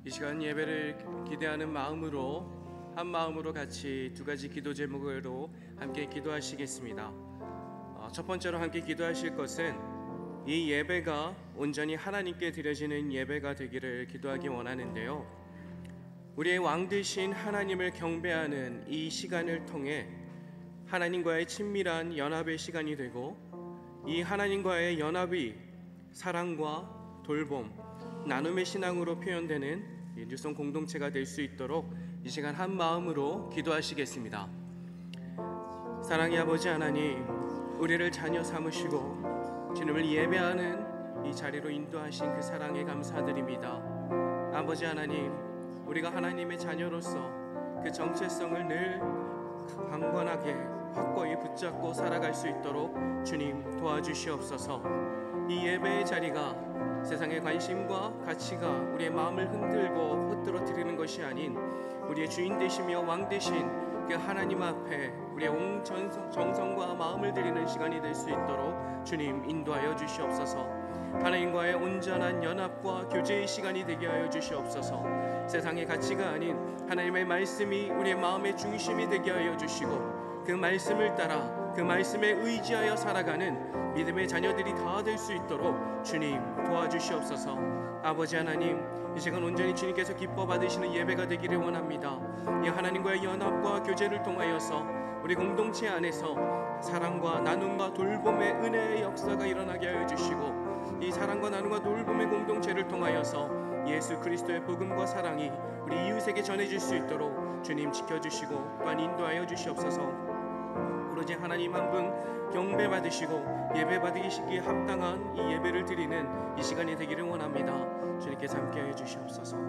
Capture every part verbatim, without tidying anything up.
이 시간 예배를 기대하는 마음으로 한 마음으로 같이 두 가지 기도 제목으로 함께 기도하시겠습니다. 첫 번째로 함께 기도하실 것은 이 예배가 온전히 하나님께 드려지는 예배가 되기를 기도하기 원하는데요. 우리의 왕 되신 하나님을 경배하는 이 시간을 통해 하나님과의 친밀한 연합의 시간이 되고, 이 하나님과의 연합이 사랑과 돌봄, 나눔의 신앙으로 표현되는 뉴송 공동체가 될 수 있도록 이 시간 한 마음으로 기도하시겠습니다. 사랑의 아버지 하나님, 우리를 자녀 삼으시고 주님을 예배하는 이 자리로 인도하신 그 사랑에 감사드립니다. 아버지 하나님, 우리가 하나님의 자녀로서 그 정체성을 늘 강건하게 확고히 붙잡고 살아갈 수 있도록 주님 도와주시옵소서. 이 예배의 자리가 세상의 관심과 가치가 우리의 마음을 흔들고 흩뜨러뜨리는 것이 아닌 우리의 주인 되시며 왕 되신 그 하나님 앞에 우리의 온 정성과 마음을 드리는 시간이 될 수 있도록 주님 인도하여 주시옵소서. 하나님과의 온전한 연합과 교제의 시간이 되게 하여 주시옵소서. 세상의 가치가 아닌 하나님의 말씀이 우리의 마음의 중심이 되게 하여 주시고, 그 말씀을 따라 그 말씀에 의지하여 살아가는 믿음의 자녀들이 다 될 수 있도록 주님 도와주시옵소서. 아버지 하나님, 이 시간 온전히 주님께서 기뻐 받으시는 예배가 되기를 원합니다. 이 하나님과의 연합과 교제를 통하여서 우리 공동체 안에서 사랑과 나눔과 돌봄의 은혜의 역사가 일어나게 하여 주시고, 이 사랑과 나눔과 돌봄의 공동체를 통하여서 예수 그리스도의 복음과 사랑이 우리 이웃에게 전해질 수 있도록 주님 지켜주시고 또한 인도하여 주시옵소서. 오로지 하나님 한 분 경배받으시고 예배받으시기에 합당한 이 예배를 드리는 이 시간이 되기를 원합니다. 주님께서 함께하여 주시옵소서.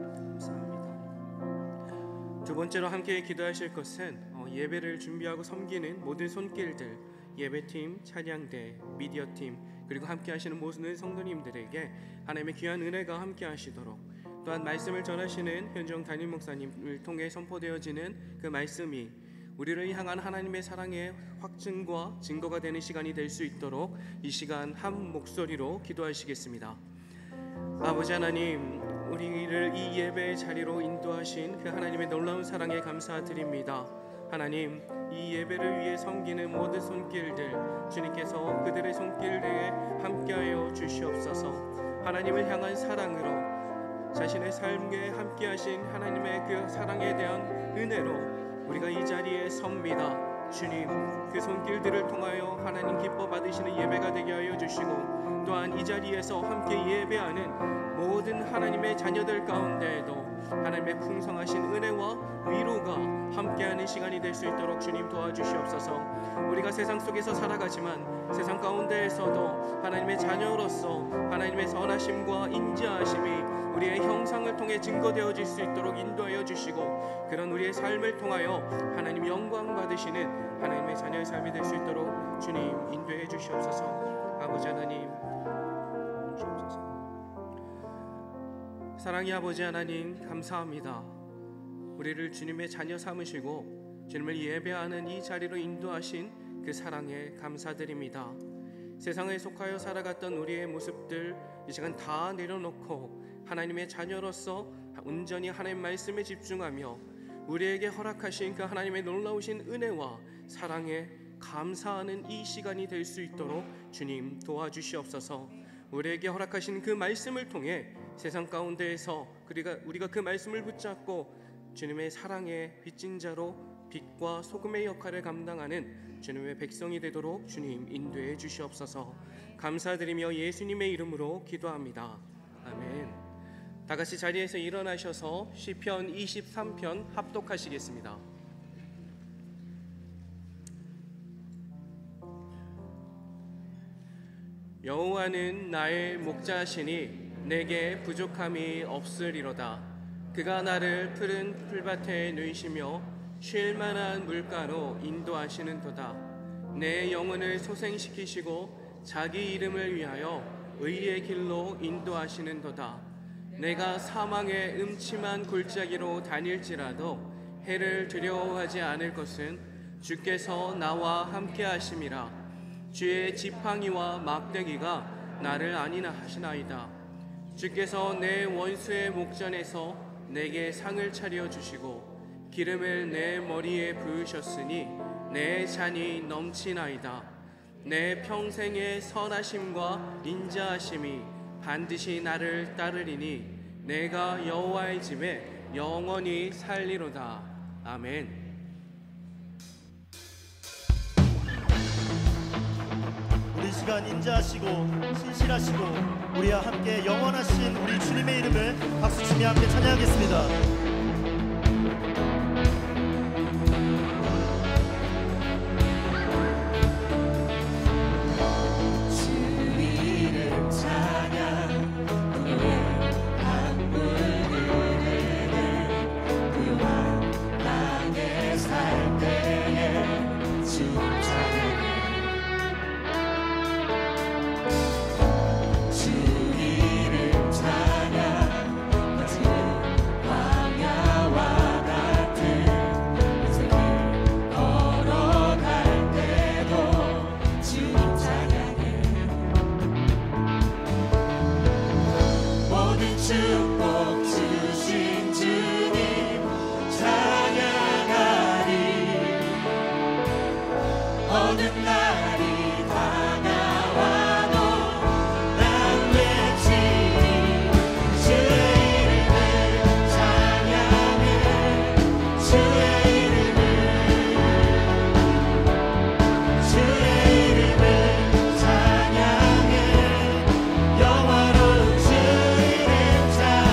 감사합니다. 두 번째로 함께 기도하실 것은 예배를 준비하고 섬기는 모든 손길들, 예배팀, 찬양대, 미디어팀, 그리고 함께 하시는 모든 성도님들에게 하나님의 귀한 은혜가 함께 하시도록, 또한 말씀을 전하시는 현정 담임 목사님을 통해 선포되어지는 그 말씀이 우리를 향한 하나님의 사랑의 확증과 증거가 되는 시간이 될 수 있도록 이 시간 한 목소리로 기도하시겠습니다. 아버지 하나님, 우리를 이 예배의 자리로 인도하신 그 하나님의 놀라운 사랑에 감사드립니다. 하나님, 이 예배를 위해 섬기는 모든 손길들, 주님께서 그들의 손길들에 함께하여 주시옵소서. 하나님을 향한 사랑으로 자신의 삶에 함께하신 하나님의 그 사랑에 대한 은혜로 우리가 이 자리에 섭니다. 주님, 그 손길들을 통하여 하나님 기뻐 받으시는 예배가 되게 하여 주시고, 또한 이 자리에서 함께 예배하는 모든 하나님의 자녀들 가운데에도 하나님의 풍성하신 은혜와 위로가 함께하는 시간이 될 수 있도록 주님 도와주시옵소서. 우리가 세상 속에서 살아가지만 세상 가운데에서도 하나님의 자녀로서 하나님의 선하심과 인자하심이 우리의 형상을 통해 증거되어질 수 있도록 인도하여 주시고, 그런 우리의 삶을 통하여 하나님 영광 받으시는 하나님의 자녀의 삶이 될 수 있도록 주님 인도해 주시옵소서. 아버지 하나님, 주옵소서. 사랑의 아버지 하나님, 감사합니다. 우리를 주님의 자녀 삼으시고 주님을 예배하는 이 자리로 인도하신 그 사랑에 감사드립니다. 세상에 속하여 살아갔던 우리의 모습들 이 시간 다 내려놓고 하나님의 자녀로서 온전히 하나님 말씀에 집중하며 우리에게 허락하신 그 하나님의 놀라우신 은혜와 사랑에 감사하는 이 시간이 될 수 있도록 주님 도와주시옵소서. 우리에게 허락하신 그 말씀을 통해 세상 가운데에서 우리가, 우리가 그 말씀을 붙잡고 주님의 사랑의 빚진 자로 빛과 소금의 역할을 감당하는 주님의 백성이 되도록 주님 인도해 주시옵소서. 감사드리며 예수님의 이름으로 기도합니다. 아멘. 다 같이 자리에서 일어나셔서 시편 이십삼 편 합독하시겠습니다. 여호와는 나의 목자시니 내게 부족함이 없으리로다. 그가 나를 푸른 풀밭에 누이시며 쉴 만한 물가로 인도하시는도다. 내 영혼을 소생시키시고 자기 이름을 위하여 의의 길로 인도하시는도다. 내가 사망의 음침한 골짜기로 다닐지라도 해를 두려워하지 않을 것은 주께서 나와 함께 하심이라. 주의 지팡이와 막대기가 나를 안위하시나이다. 주께서 내 원수의 목전에서 내게 상을 차려 주시고 기름을 내 머리에 부으셨으니 내 잔이 넘치나이다. 내 평생의 선하심과 인자하심이 반드시 나를 따르리니 내가 여호와의 집에 영원히 살리로다. 아멘. 우리 시간 인자하시고 신실하시고 우리와 함께 영원하신 우리 주님의 이름을 박수치며 함께 찬양하겠습니다. 영원한 주 이름 찬양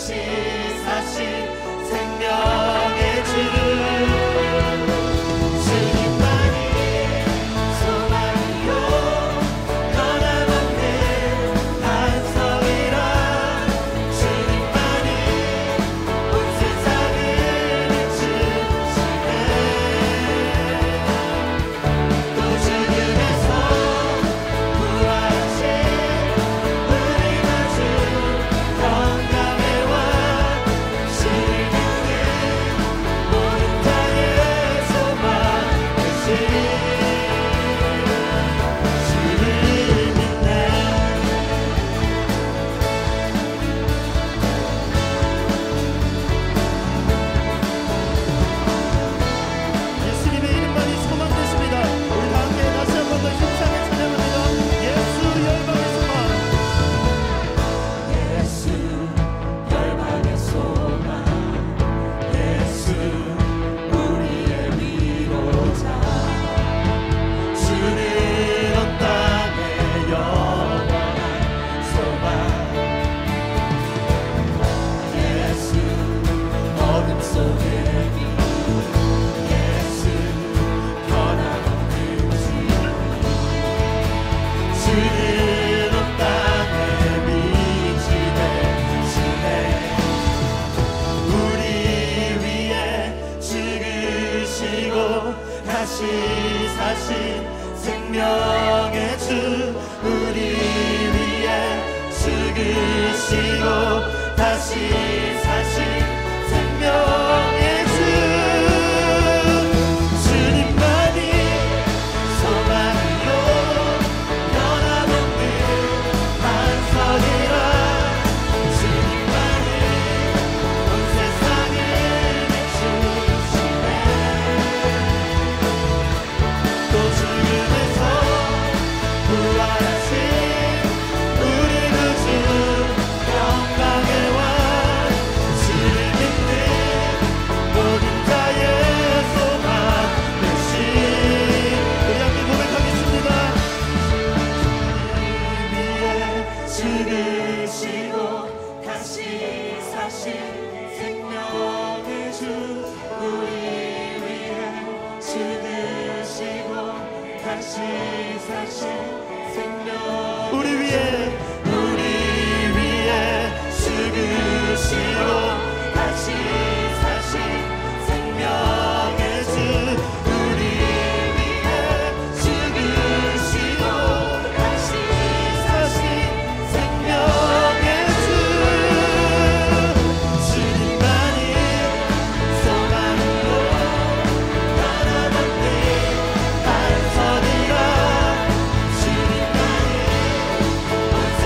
주님만이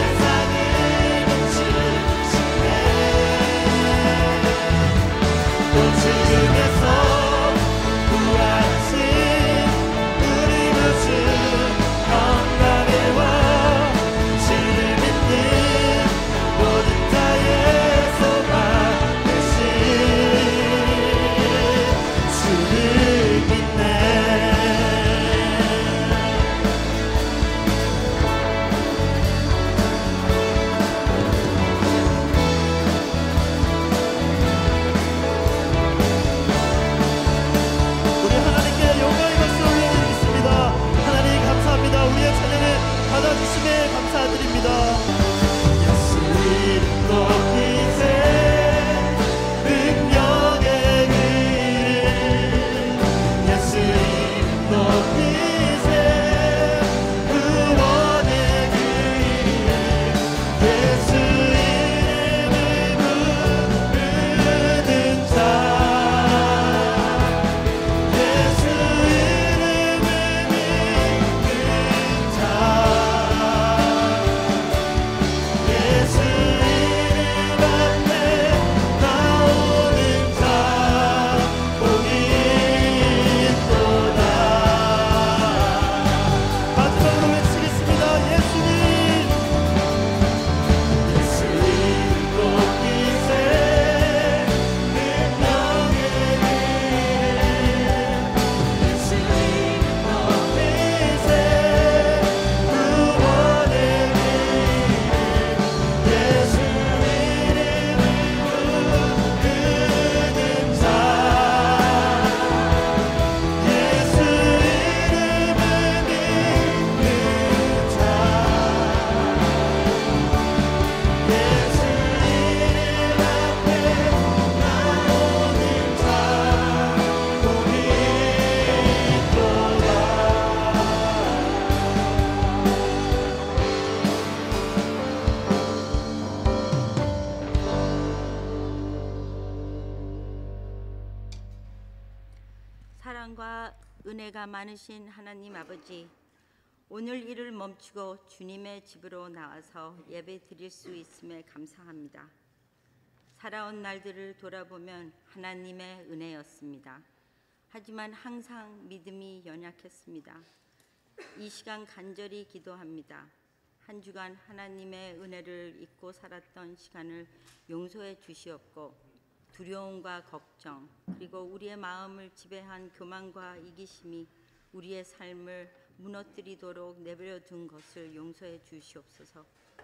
사랑과 은혜가 많으신 하나님 아버지, 오늘 일을 멈추고 주님의 집으로 나와서 예배 드릴 수 있음에 감사합니다. 살아온 날들을 돌아보면 하나님의 은혜였습니다. 하지만 항상 믿음이 연약했습니다. 이 시간 간절히 기도합니다. 한 주간 하나님의 은혜를 잊고 살았던 시간을 용서해 주시옵고, 두려움과 걱정, 그리고 우리의 마음을 지배한 교만과 이기심이 우리의 삶을 무너뜨리도록 내버려 둔 것을 용서해 주시옵소서.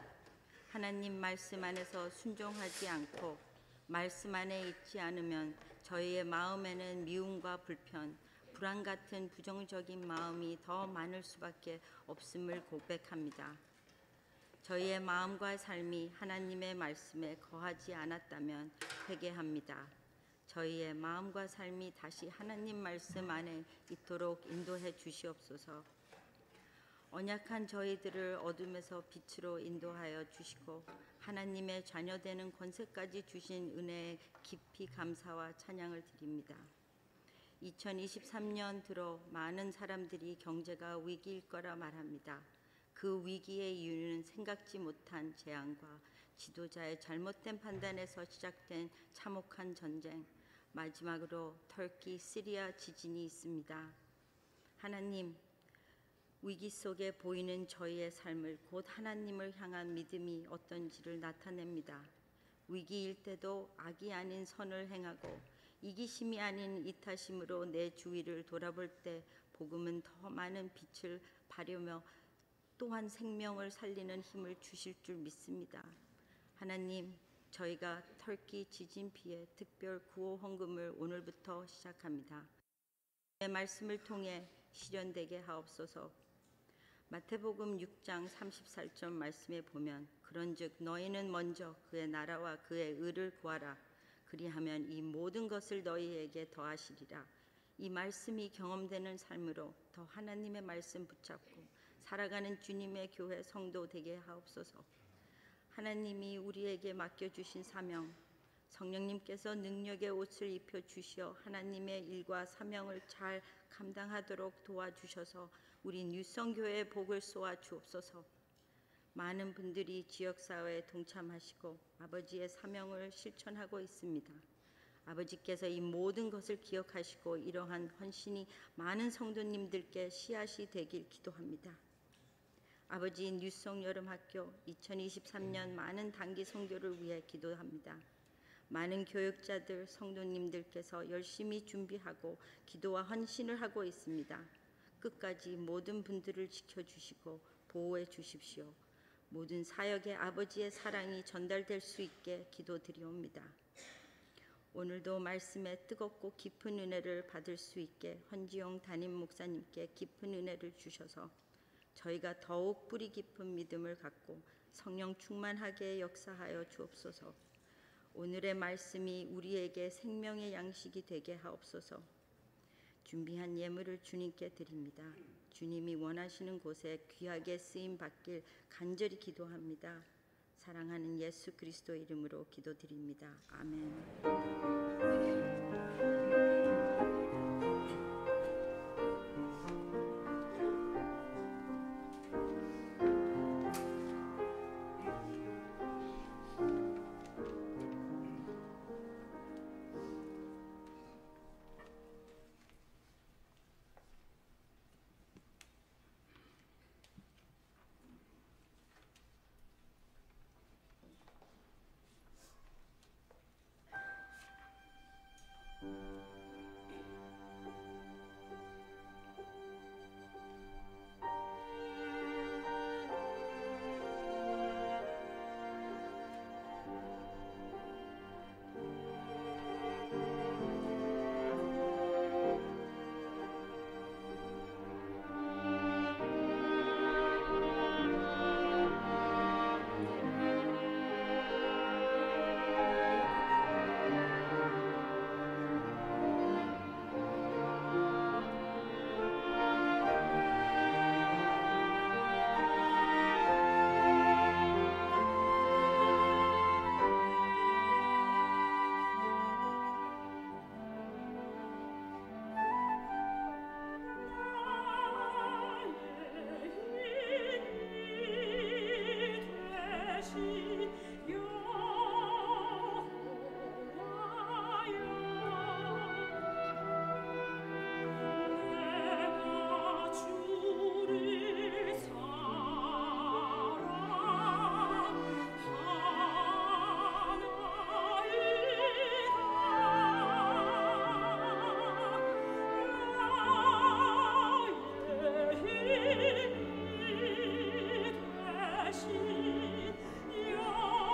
하나님 말씀 안에서 순종하지 않고 말씀 안에 있지 않으면 저희의 마음에는 미움과 불편, 불안 같은 부정적인 마음이 더 많을 수밖에 없음을 고백합니다. 저희의 마음과 삶이 하나님의 말씀에 거하지 않았다면 회개합니다. 저희의 마음과 삶이 다시 하나님 말씀 안에 있도록 인도해 주시옵소서. 언약한 저희들을 어둠에서 빛으로 인도하여 주시고 하나님의 자녀되는 권세까지 주신 은혜에 깊이 감사와 찬양을 드립니다. 이천이십삼 년 들어 많은 사람들이 경제가 위기일 거라 말합니다. 그 위기의 이유는 생각지 못한 재앙과 지도자의 잘못된 판단에서 시작된 참혹한 전쟁, 마지막으로 터키, 시리아 지진이 있습니다. 하나님, 위기 속에 보이는 저희의 삶을 곧 하나님을 향한 믿음이 어떤지를 나타냅니다. 위기일 때도 악이 아닌 선을 행하고 이기심이 아닌 이타심으로 내 주위를 돌아볼 때 복음은 더 많은 빛을 발하며 또한 생명을 살리는 힘을 주실 줄 믿습니다. 하나님, 저희가 터키 지진 피해 특별 구호 헌금을 오늘부터 시작합니다. 내 말씀을 통해 실현되게 하옵소서. 마태복음 육 장 삼십사 절 말씀에 보면 그런즉 너희는 먼저 그의 나라와 그의 의를 구하라. 그리하면 이 모든 것을 너희에게 더하시리라. 이 말씀이 경험되는 삶으로 더 하나님의 말씀 붙잡고 살아가는 주님의 교회 성도 되게 하옵소서. 하나님이 우리에게 맡겨주신 사명, 성령님께서 능력의 옷을 입혀주시어 하나님의 일과 사명을 잘 감당하도록 도와주셔서 우리 뉴성교회의 복을 쏘아 주옵소서. 많은 분들이 지역사회에 동참하시고 아버지의 사명을 실천하고 있습니다. 아버지께서 이 모든 것을 기억하시고 이러한 헌신이 많은 성도님들께 씨앗이 되길 기도합니다. 아버지, 뉴성 여름학교 이천이십삼 년 많은 단기 선교를 위해 기도합니다. 많은 교육자들, 성도님들께서 열심히 준비하고 기도와 헌신을 하고 있습니다. 끝까지 모든 분들을 지켜주시고 보호해 주십시오. 모든 사역에 아버지의 사랑이 전달될 수 있게 기도드리옵니다. 오늘도 말씀에 뜨겁고 깊은 은혜를 받을 수 있게 헌지용 담임 목사님께 깊은 은혜를 주셔서 저희가 더욱 뿌리 깊은 믿음을 갖고 성령 충만하게 역사하여 주옵소서. 오늘의 말씀이 우리에게 생명의 양식이 되게 하옵소서. 준비한 예물을 주님께 드립니다. 주님이 원하시는 곳에 귀하게 쓰임 받길 간절히 기도합니다. 사랑하는 예수 그리스도 이름으로 기도드립니다. 아멘. 대신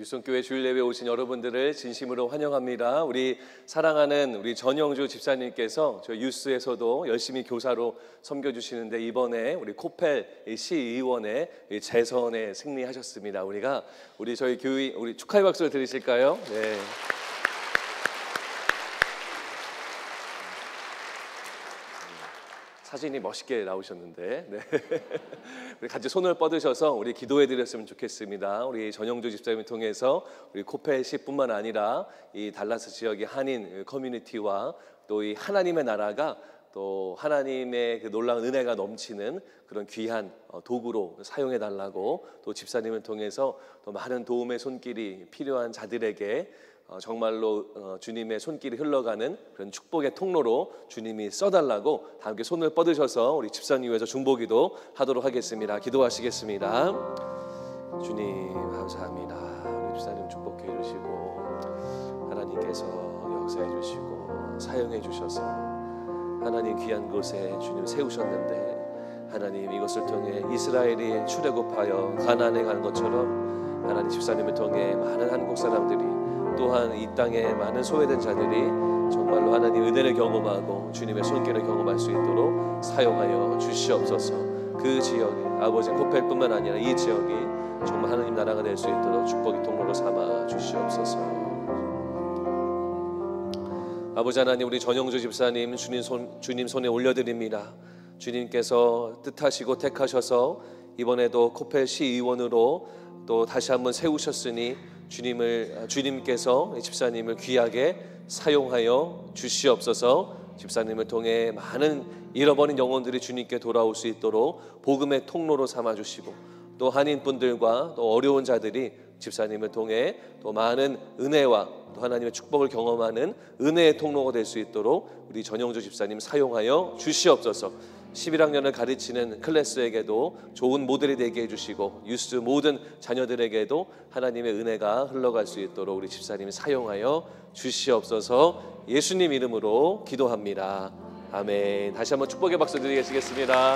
일송교회 주일 예배 오신 여러분들을 진심으로 환영합니다. 우리 사랑하는 우리 전영주 집사님께서 저 유스에서도 열심히 교사로 섬겨주시는데 이번에 우리 코펠 시의원의 재선에 승리하셨습니다. 우리가 우리 저희 교회 우리 축하의 박수를 드리실까요? 네. 사진이 멋있게 나오셨는데 네. 우리 같이 손을 뻗으셔서 우리 기도해 드렸으면 좋겠습니다. 우리 전영주 집사님을 통해서 우리 코펠시뿐만 아니라 이 달라스 지역의 한인 커뮤니티와 또 이 하나님의 나라가 또 하나님의 그 놀라운 은혜가 넘치는 그런 귀한 도구로 사용해 달라고 또 집사님을 통해서 또 많은 도움의 손길이 필요한 자들에게 어, 정말로 어, 주님의 손길이 흘러가는 그런 축복의 통로로 주님이 써달라고 다 함께 손을 뻗으셔서 우리 집사님 위해서 중보기도 하도록 하겠습니다. 기도하시겠습니다. 주님 감사합니다. 우리 집사님 축복해 주시고 하나님께서 역사해 주시고 사용해 주셔서 하나님 귀한 곳에 주님 세우셨는데 하나님 이것을 통해 이스라엘이 출애굽하여 가나안에 가는 것처럼 하나님 집사님을 통해 많은 한국 사람들이 또한 이 땅에 많은 소외된 자들이 정말로 하나님 은혜를 경험하고 주님의 손길을 경험할 수 있도록 사용하여 주시옵소서. 그 지역이 아버지 코펠뿐만 아니라 이 지역이 정말 하나님 나라가 될 수 있도록 축복의 통로로 삼아 주시옵소서. 아버지 하나님 우리 전영주 집사님 주님, 손, 주님 손에 올려드립니다. 주님께서 뜻하시고 택하셔서 이번에도 코펠 시의원으로 또 다시 한번 세우셨으니 주님을 주님께서 집사님을 귀하게 사용하여 주시옵소서. 집사님을 통해 많은 잃어버린 영혼들이 주님께 돌아올 수 있도록 복음의 통로로 삼아 주시고 또 한인분들과 또 어려운 자들이 집사님을 통해 또 많은 은혜와 또 하나님의 축복을 경험하는 은혜의 통로가 될 수 있도록 우리 전영주 집사님 사용하여 주시옵소서. 십일 학년을 가르치는 클래스에게도 좋은 모델이 되게 해주시고 유스 모든 자녀들에게도 하나님의 은혜가 흘러갈 수 있도록 우리 집사님이 사용하여 주시옵소서. 예수님 이름으로 기도합니다. 아멘. 다시 한번 축복의 박수 드리겠습니다.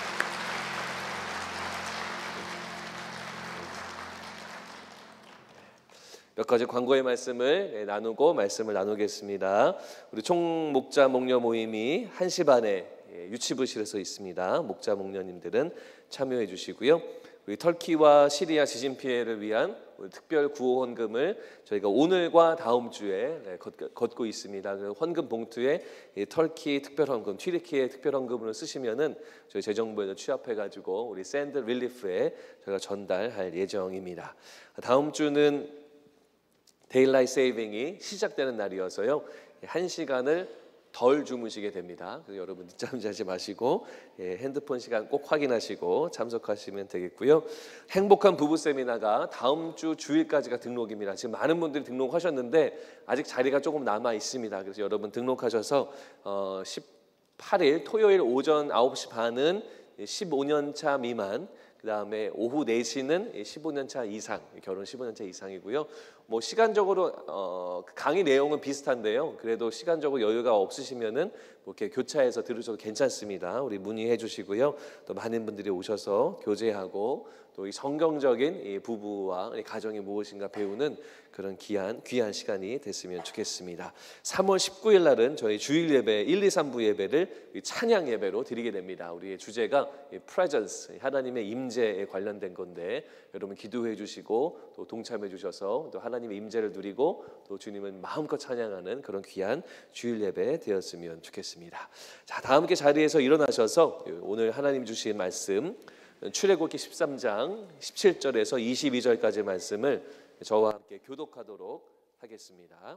몇 가지 광고의 말씀을 나누고 말씀을 나누겠습니다. 우리 총목자 목녀 모임이 한 시 반에 유치부실에서 있습니다. 목자 목녀님들은 참여해 주시고요. 우리 터키와 시리아 지진 피해를 위한 특별 구호 헌금을 저희가 오늘과 다음 주에 걷고 있습니다. 그 헌금 봉투에 터키 특별 헌금, 튀르키예 특별 헌금으로 쓰시면은 저희 재정부에서 취합해 가지고 우리 샌드 릴리프에 저희가 전달할 예정입니다. 다음 주는 데일라이트 세이빙이 시작되는 날이어서요. 한 시간을 덜 주무시게 됩니다. 그래서 여러분 늦잠 자지 마시고 예, 핸드폰 시간 꼭 확인하시고 참석하시면 되겠고요. 행복한 부부 세미나가 다음 주 주일까지가 등록입니다. 지금 많은 분들이 등록하셨는데 아직 자리가 조금 남아 있습니다. 그래서 여러분 등록하셔서 어, 십팔 일 토요일 오전 아홉 시 반은 십오 년 차 미만, 그 다음에 오후 네 시는 십오 년 차 이상, 결혼 십오 년 차 이상이고요. 뭐 시간적으로 어, 강의 내용은 비슷한데요. 그래도 시간적으로 여유가 없으시면은 뭐 이렇게 교차해서 들으셔도 괜찮습니다. 우리 문의해 주시고요. 또 많은 분들이 오셔서 교제하고 또 이 성경적인 이 부부와 이 가정이 무엇인가 배우는 그런 귀한 귀한 시간이 됐으면 좋겠습니다. 삼월 십구일 날은 저희 주일 예배 일, 이, 삼부 예배를 찬양 예배로 드리게 됩니다. 우리의 주제가 presence, 하나님의 임재에 관련된 건데 여러분 기도해 주시고 또 동참해 주셔서 또 하나님의 임재를 누리고 또 주님을 마음껏 찬양하는 그런 귀한 주일 예배 되었으면 좋겠습니다. 자, 다 함께 자리에서 일어나셔서 오늘 하나님 주신 말씀 출애굽기 십삼 장 십칠 절에서 이십이 절까지 말씀을 저와 함께 교독하도록 하겠습니다.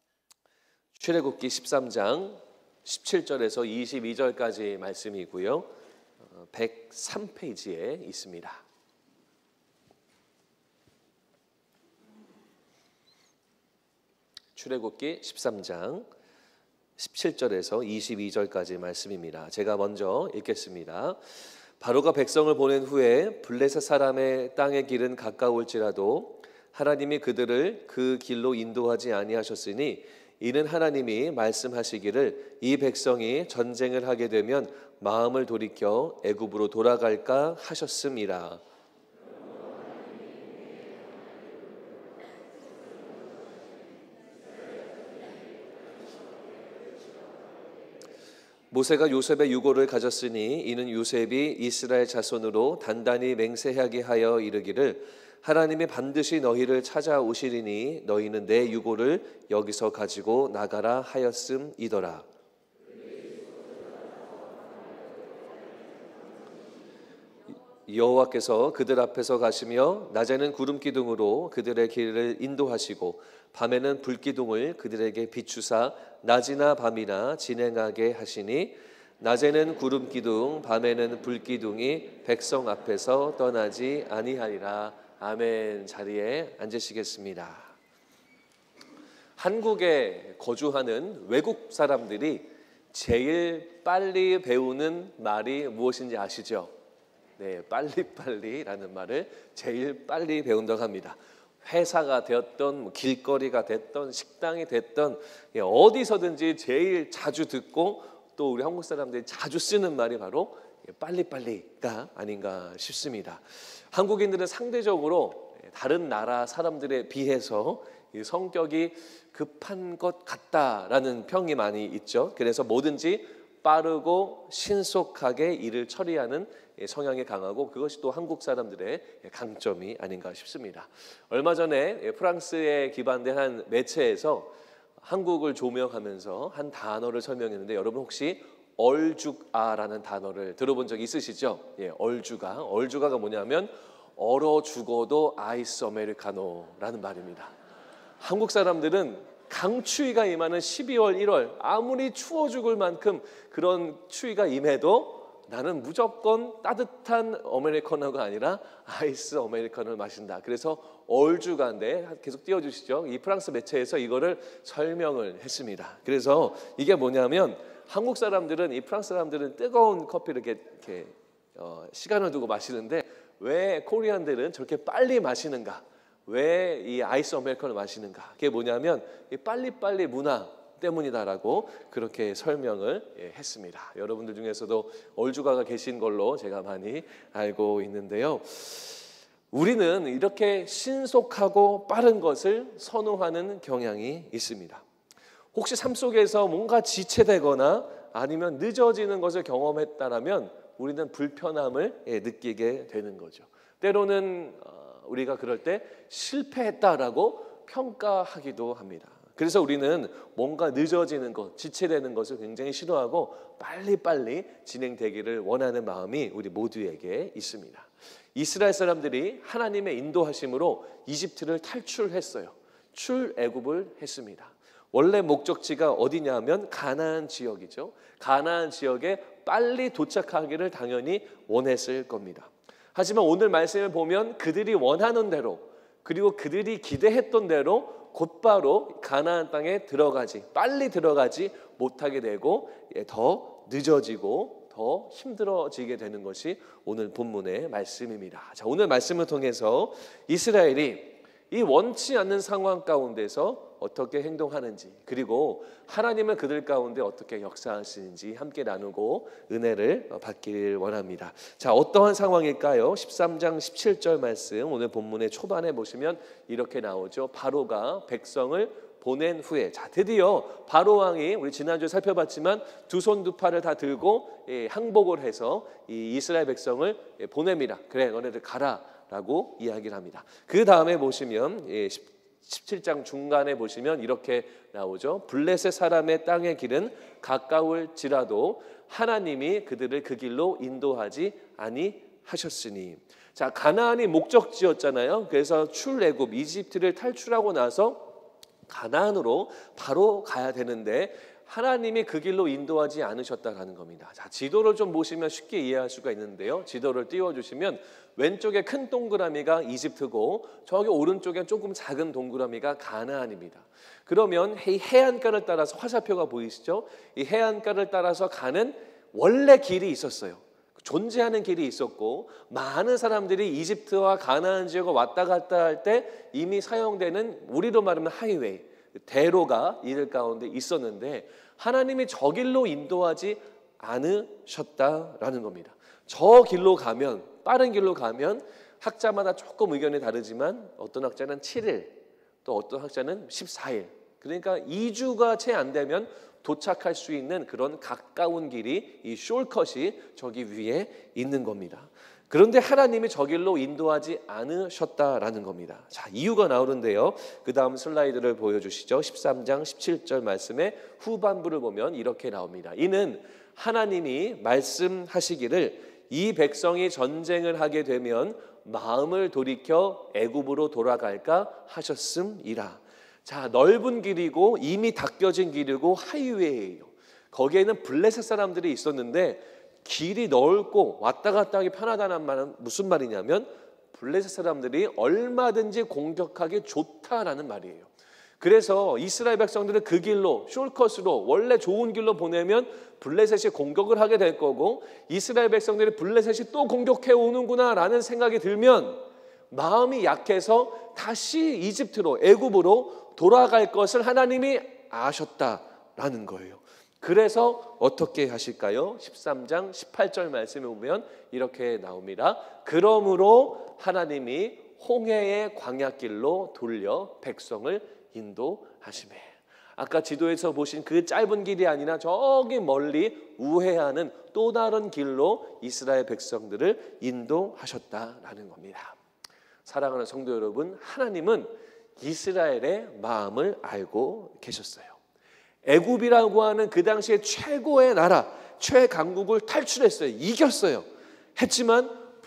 출애굽기 십삼 장 십칠 절에서 이십이 절까지 말씀이고요. 백삼 페이지에 있습니다. 출애굽기 십삼 장 십칠 절에서 이십이 절까지 말씀입니다. 제가 먼저 읽겠습니다. 바로가 백성을 보낸 후에 블레셋 사람의 땅의 길은 가까울지라도 하나님이 그들을 그 길로 인도하지 아니하셨으니 이는 하나님이 말씀하시기를 이 백성이 전쟁을 하게 되면 마음을 돌이켜 애굽으로 돌아갈까 하셨음이라. 모세가 요셉의 유고를 가졌으니 이는 요셉이 이스라엘 자손으로 단단히 맹세하게 하여 이르기를 하나님이 반드시 너희를 찾아오시리니 너희는 내 유고를 여기서 가지고 나가라 하였음이더라. 여호와께서 그들 앞에서 가시며 낮에는 구름 기둥으로 그들의 길을 인도하시고 밤에는 불 기둥을 그들에게 비추사 낮이나 밤이나 진행하게 하시니 낮에는 구름 기둥 밤에는 불 기둥이 백성 앞에서 떠나지 아니하리라. 아멘. 자리에 앉으시겠습니다. 한국에 거주하는 외국 사람들이 제일 빨리 배우는 말이 무엇인지 아시죠? 네, 빨리빨리라는 말을 제일 빨리 배운다고 합니다. 회사가 되었던 길거리가 됐던 식당이 됐던 어디서든지 제일 자주 듣고 또 우리 한국 사람들이 자주 쓰는 말이 바로 빨리빨리가 아닌가 싶습니다. 한국인들은 상대적으로 다른 나라 사람들에 비해서 성격이 급한 것 같다라는 평이 많이 있죠. 그래서 뭐든지 빠르고 신속하게 일을 처리하는 성향이 강하고 그것이 또 한국 사람들의 강점이 아닌가 싶습니다. 얼마 전에 프랑스에 기반된 한 매체에서 한국을 조명하면서 한 단어를 설명했는데 여러분 혹시 얼죽아라는 단어를 들어본 적 있으시죠? 예, 얼죽아. 얼죽아가 뭐냐면 얼어 죽어도 아이스 아메리카노라는 말입니다. 한국 사람들은 강추위가 임하는 십이월, 일월 아무리 추워 죽을 만큼 그런 추위가 임해도 나는 무조건 따뜻한 아메리카노가 아니라 아이스 아메리카노를 마신다. 그래서 얼죽아인데 계속 띄워주시죠. 이 프랑스 매체에서 이거를 설명을 했습니다. 그래서 이게 뭐냐면 한국 사람들은 이 프랑스 사람들은 뜨거운 커피를 이렇게, 이렇게 어, 시간을 두고 마시는데 왜 코리안들은 저렇게 빨리 마시는가? 왜 이 아이스 아메리카노를 마시는가? 그게 뭐냐면 이 빨리빨리 문화 때문이다라고 그렇게 설명을 했습니다. 여러분들 중에서도 얼죽아가 계신 걸로 제가 많이 알고 있는데요. 우리는 이렇게 신속하고 빠른 것을 선호하는 경향이 있습니다. 혹시 삶 속에서 뭔가 지체되거나 아니면 늦어지는 것을 경험했다라면 우리는 불편함을 느끼게 되는 거죠. 때로는 우리가 그럴 때 실패했다라고 평가하기도 합니다. 그래서 우리는 뭔가 늦어지는 것, 지체되는 것을 굉장히 싫어하고 빨리빨리 진행되기를 원하는 마음이 우리 모두에게 있습니다. 이스라엘 사람들이 하나님의 인도하심으로 이집트를 탈출했어요. 출애굽을 했습니다. 원래 목적지가 어디냐면 가나안 지역이죠. 가나안 지역에 빨리 도착하기를 당연히 원했을 겁니다. 하지만 오늘 말씀을 보면 그들이 원하는 대로 그리고 그들이 기대했던 대로 곧바로 가나안 땅에 들어가지 빨리 들어가지 못하게 되고 더 늦어지고 더 힘들어지게 되는 것이 오늘 본문의 말씀입니다. 자, 오늘 말씀을 통해서 이스라엘이 이 원치 않는 상황 가운데서 어떻게 행동하는지 그리고 하나님은 그들 가운데 어떻게 역사하시는지 함께 나누고 은혜를 받기를 원합니다. 자, 어떠한 상황일까요? 십삼 장 십칠 절 말씀 오늘 본문의 초반에 보시면 이렇게 나오죠. 바로가 백성을 보낸 후에 자 드디어 바로 왕이 우리 지난주에 살펴봤지만 두 손 두 팔을 다 들고 예, 항복을 해서 이 이스라엘 백성을 예, 보냅니다. 그래 너네들 가라 라고 이야기를 합니다. 그 다음에 보시면 예, 십칠 장 중간에 보시면 이렇게 나오죠. 블레셋 사람의 땅의 길은 가까울지라도 하나님이 그들을 그 길로 인도하지 아니하셨으니. 자, 가나안이 목적지였잖아요. 그래서 출애굽 이집트를 탈출하고 나서 가나안으로 바로 가야 되는데 하나님이 그 길로 인도하지 않으셨다라는 겁니다. 자, 지도를 좀 보시면 쉽게 이해할 수가 있는데요. 지도를 띄워주시면 왼쪽에 큰 동그라미가 이집트고 저기 오른쪽에 조금 작은 동그라미가 가나안입니다. 그러면 이 해안가를 따라서 화살표가 보이시죠? 이 해안가를 따라서 가는 원래 길이 있었어요. 존재하는 길이 있었고 많은 사람들이 이집트와 가나안 지역을 왔다 갔다 할 때 이미 사용되는 우리로 말하면 하이웨이 대로가 이들 가운데 있었는데 하나님이 저 길로 인도하지 않으셨다라는 겁니다. 저 길로 가면 빠른 길로 가면 학자마다 조금 의견이 다르지만 어떤 학자는 칠 일 또 어떤 학자는 십사 일 그러니까 이 주가 채 안 되면 도착할 수 있는 그런 가까운 길이 이 숄컷이 저기 위에 있는 겁니다. 그런데 하나님이 저 길로 인도하지 않으셨다라는 겁니다. 자, 이유가 나오는데요. 그 다음 슬라이드를 보여주시죠. 십삼 장 십칠 절 말씀의 후반부를 보면 이렇게 나옵니다. 이는 하나님이 말씀하시기를 이 백성이 전쟁을 하게 되면 마음을 돌이켜 애굽으로 돌아갈까 하셨음이라. 자, 넓은 길이고 이미 닦여진 길이고 하이웨이예요. 거기에는 블레셋 사람들이 있었는데 길이 넓고 왔다 갔다 하기 편하다는 말은 무슨 말이냐면 블레셋 사람들이 얼마든지 공격하기 좋다라는 말이에요. 그래서 이스라엘 백성들은 그 길로 숄컷으로 원래 좋은 길로 보내면 블레셋이 공격을 하게 될 거고, 이스라엘 백성들이 블레셋이 또 공격해 오는구나 라는 생각이 들면 마음이 약해서 다시 이집트로 애굽으로 돌아갈 것을 하나님이 아셨다라는 거예요. 그래서 어떻게 하실까요? 십삼 장 십팔 절 말씀에 보면 이렇게 나옵니다. 그러므로 하나님이 홍해의 광야길로 돌려 백성을 인도하시매. 아까 지도에서 보신 그 짧은 길이 아니라 저기 멀리 우회하는 또 다른 길로 이스라엘 백성들을 인도하셨다라는 겁니다. 사랑하는 성도 여러분, 하나님은 이스라엘의 마음을 알고 계셨어요. 애굽이라고 하는 그 당시에 최고의 나라, 최강국을 탈출했어요. 이겼어요. 했지만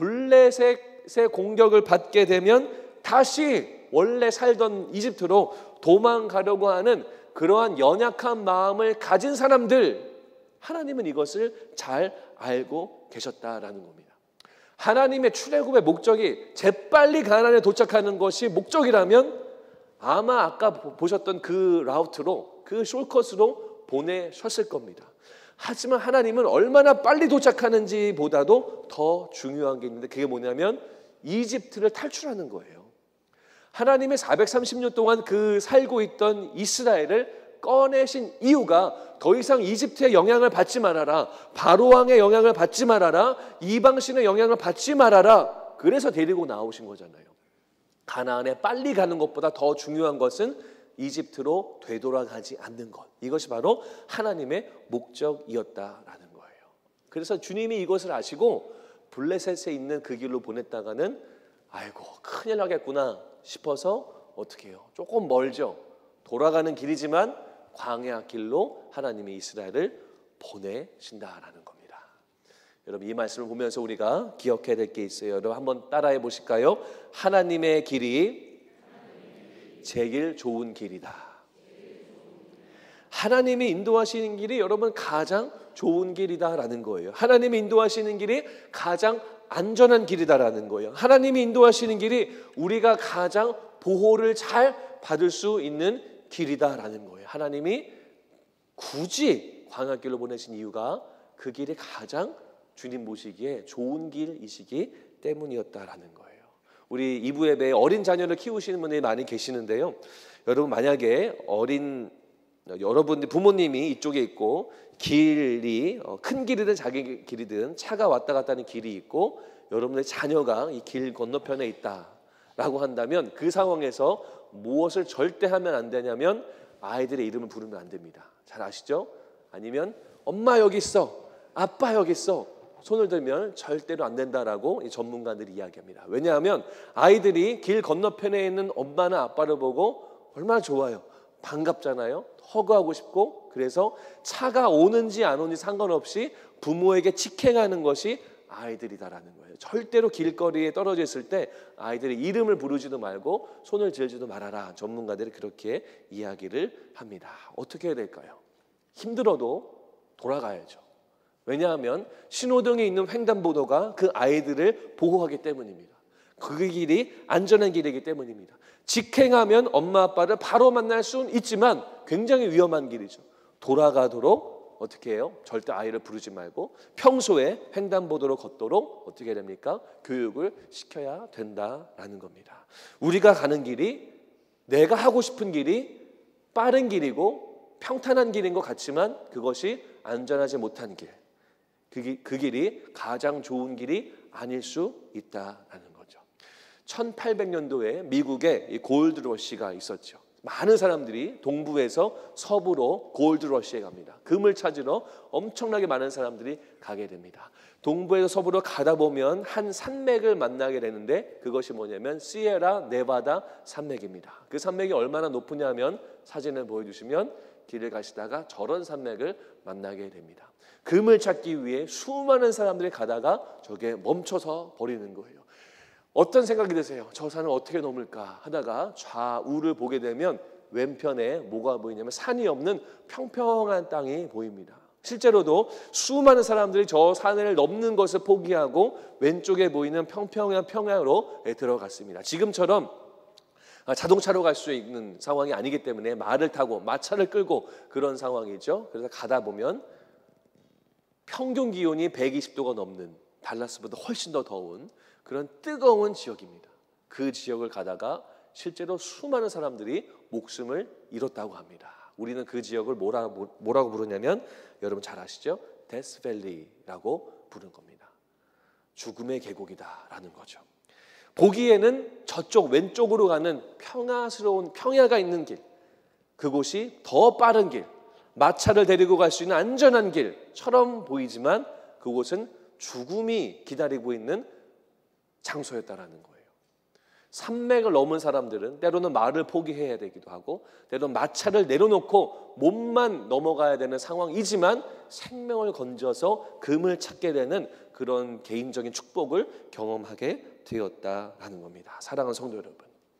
블레셋의 공격을 받게 되면 다시 원래 살던 이집트로 도망가려고 하는 그러한 연약한 마음을 가진 사람들, 하나님은 이것을 잘 알고 계셨다라는 겁니다. 하나님의 출애굽의 목적이 재빨리 가나안에 도착하는 것이 목적이라면 아마 아까 보셨던 그 라우트로, 그 숄컷으로 보내셨을 겁니다. 하지만 하나님은 얼마나 빨리 도착하는지 보다도 더 중요한 게 있는데, 그게 뭐냐면 이집트를 탈출하는 거예요. 하나님의 사백삼십 년 동안 그 살고 있던 이스라엘을 꺼내신 이유가 더 이상 이집트의 영향을 받지 말아라, 바로왕의 영향을 받지 말아라, 이방신의 영향을 받지 말아라. 그래서 데리고 나오신 거잖아요. 가나안에 빨리 가는 것보다 더 중요한 것은 이집트로 되돌아가지 않는 것, 이것이 바로 하나님의 목적이었다라는 거예요. 그래서 주님이 이것을 아시고 블레셋에 있는 그 길로 보냈다가는 아이고 큰일 나겠구나 싶어서 어떻게 해요? 조금 멀죠. 돌아가는 길이지만 광야 길로 하나님이 이스라엘을 보내신다라는 겁니다. 여러분, 이 말씀을 보면서 우리가 기억해야 될 게 있어요. 여러분 한번 따라해 보실까요? 하나님의 길이 제일 좋은 길이다. 하나님이 인도하시는 길이 여러분 가장 좋은 길이다라는 거예요. 하나님이 인도하시는 길이 가장 안전한 길이다라는 거예요. 하나님이 인도하시는 길이 우리가 가장 보호를 잘 받을 수 있는 길이다라는 거예요. 하나님이 굳이 광야길로 보내신 이유가 그 길이 가장 주님 보시기에 좋은 길이시기 때문이었다라는 거예요. 우리 이 부 예배에 어린 자녀를 키우시는 분들이 많이 계시는데요. 여러분 만약에 어린 여러분들 부모님이 이쪽에 있고 길이 큰 길이든 작은 길이든 차가 왔다 갔다 하는 길이 있고 여러분의 자녀가 이 길 건너편에 있다라고 한다면 그 상황에서 무엇을 절대 하면 안 되냐면 아이들의 이름을 부르면 안 됩니다. 잘 아시죠? 아니면 엄마 여기 있어, 아빠 여기 있어, 손을 들면 절대로 안 된다라고 이 전문가들이 이야기합니다. 왜냐하면 아이들이 길 건너편에 있는 엄마나 아빠를 보고 얼마나 좋아요. 반갑잖아요. 허그하고 싶고, 그래서 차가 오는지 안 오는지 상관없이 부모에게 직행하는 것이 아이들이다라는 거예요. 절대로 길거리에 떨어져 있을 때 아이들의 이름을 부르지도 말고 손을 들지도 말아라. 전문가들이 그렇게 이야기를 합니다. 어떻게 해야 될까요? 힘들어도 돌아가야죠. 왜냐하면 신호등에 있는 횡단보도가 그 아이들을 보호하기 때문입니다. 그 길이 안전한 길이기 때문입니다. 직행하면 엄마 아빠를 바로 만날 수는 있지만 굉장히 위험한 길이죠. 돌아가도록 어떻게 해요? 절대 아이를 부르지 말고 평소에 횡단보도로 걷도록 어떻게 해야 됩니까? 교육을 시켜야 된다라는 겁니다. 우리가 가는 길이 내가 하고 싶은 길이 빠른 길이고 평탄한 길인 것 같지만 그것이 안전하지 못한 길, 그, 길, 그 길이 가장 좋은 길이 아닐 수 있다라는 거죠. 천팔백 년도에 미국에 이 골드러시가 있었죠. 많은 사람들이 동부에서 서부로 골드러시에 갑니다. 금을 찾으러 엄청나게 많은 사람들이 가게 됩니다. 동부에서 서부로 가다 보면 한 산맥을 만나게 되는데 그것이 뭐냐면 시에라 네바다 산맥입니다. 그 산맥이 얼마나 높으냐면 사진을 보여주시면 길을 가시다가 저런 산맥을 만나게 됩니다. 금을 찾기 위해 수많은 사람들이 가다가 저게 멈춰서 버리는 거예요. 어떤 생각이 드세요? 저 산을 어떻게 넘을까 하다가 좌우를 보게 되면 왼편에 뭐가 보이냐면 산이 없는 평평한 땅이 보입니다. 실제로도 수많은 사람들이 저 산을 넘는 것을 포기하고 왼쪽에 보이는 평평한 평야로 들어갔습니다. 지금처럼 자동차로 갈 수 있는 상황이 아니기 때문에 말을 타고 마차를 끌고 그런 상황이죠. 그래서 가다 보면 평균 기온이 백이십 도가 넘는 달라스보다 훨씬 더 더운 그런 뜨거운 지역입니다. 그 지역을 가다가 실제로 수많은 사람들이 목숨을 잃었다고 합니다. 우리는 그 지역을 뭐라, 뭐라고 부르냐면 여러분 잘 아시죠? 데스밸리라고 부르는 겁니다. 죽음의 계곡이다라는 거죠. 보기에는 저쪽 왼쪽으로 가는 평화스러운 평야가 있는 길, 그곳이 더 빠른 길, 마차를 데리고 갈 수 있는 안전한 길처럼 보이지만 그곳은 죽음이 기다리고 있는 장소였다라는 거예요. 산맥을 넘은 사람들은 때로는 말을 포기해야 되기도 하고 때로는 마차를 내려놓고 몸만 넘어가야 되는 상황이지만 생명을 건져서 금을 찾게 되는 그런 개인적인 축복을 경험하게 되었다라는 겁니다. 사랑하는 성도 여러분,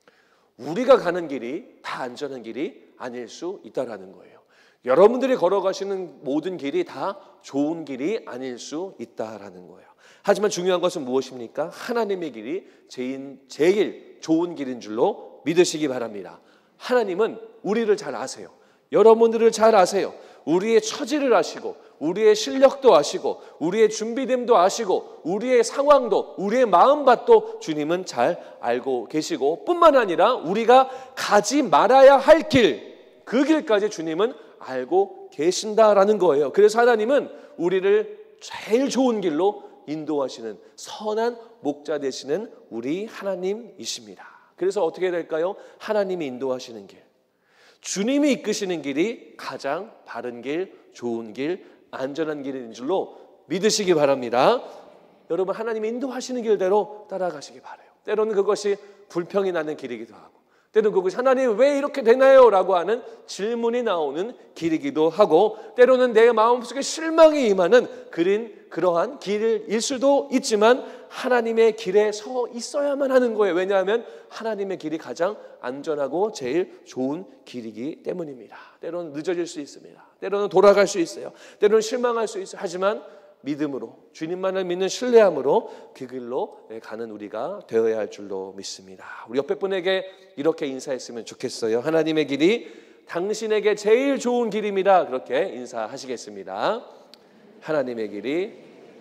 우리가 가는 길이 다 안전한 길이 아닐 수 있다라는 거예요. 여러분들이 걸어가시는 모든 길이 다 좋은 길이 아닐 수 있다라는 거예요. 하지만 중요한 것은 무엇입니까? 하나님의 길이 제일, 제일 좋은 길인 줄로 믿으시기 바랍니다. 하나님은 우리를 잘 아세요. 여러분들을 잘 아세요. 우리의 처지를 아시고 우리의 실력도 아시고 우리의 준비됨도 아시고 우리의 상황도 우리의 마음밭도 주님은 잘 알고 계시고 뿐만 아니라 우리가 가지 말아야 할 길, 그 길까지 주님은 알고 계신다라는 거예요. 그래서 하나님은 우리를 제일 좋은 길로 인도하시는 선한 목자 되시는 우리 하나님이십니다. 그래서 어떻게 될까요? 하나님이 인도하시는 길, 주님이 이끄시는 길이 가장 바른 길, 좋은 길, 안전한 길인 줄로 믿으시기 바랍니다. 여러분, 하나님이 인도하시는 길대로 따라가시기 바라요. 때로는 그것이 불평이 나는 길이기도 하고 때로는 그것이 하나님 왜 이렇게 되나요? 라고 하는 질문이 나오는 길이기도 하고 때로는 내 마음속에 실망이 임하는 그린 그러한 길일 수도 있지만 하나님의 길에 서 있어야만 하는 거예요. 왜냐하면 하나님의 길이 가장 안전하고 제일 좋은 길이기 때문입니다. 때로는 늦어질 수 있습니다. 때로는 돌아갈 수 있어요. 때로는 실망할 수 있어요. 하지만 믿음으로 주님만을 믿는 신뢰함으로 그 길로 가는 우리가 되어야 할 줄로 믿습니다. 우리 옆에 분에게 이렇게 인사했으면 좋겠어요. 하나님의 길이 당신에게 제일 좋은 길입니다. 그렇게 인사하시겠습니다. 하나님의 길이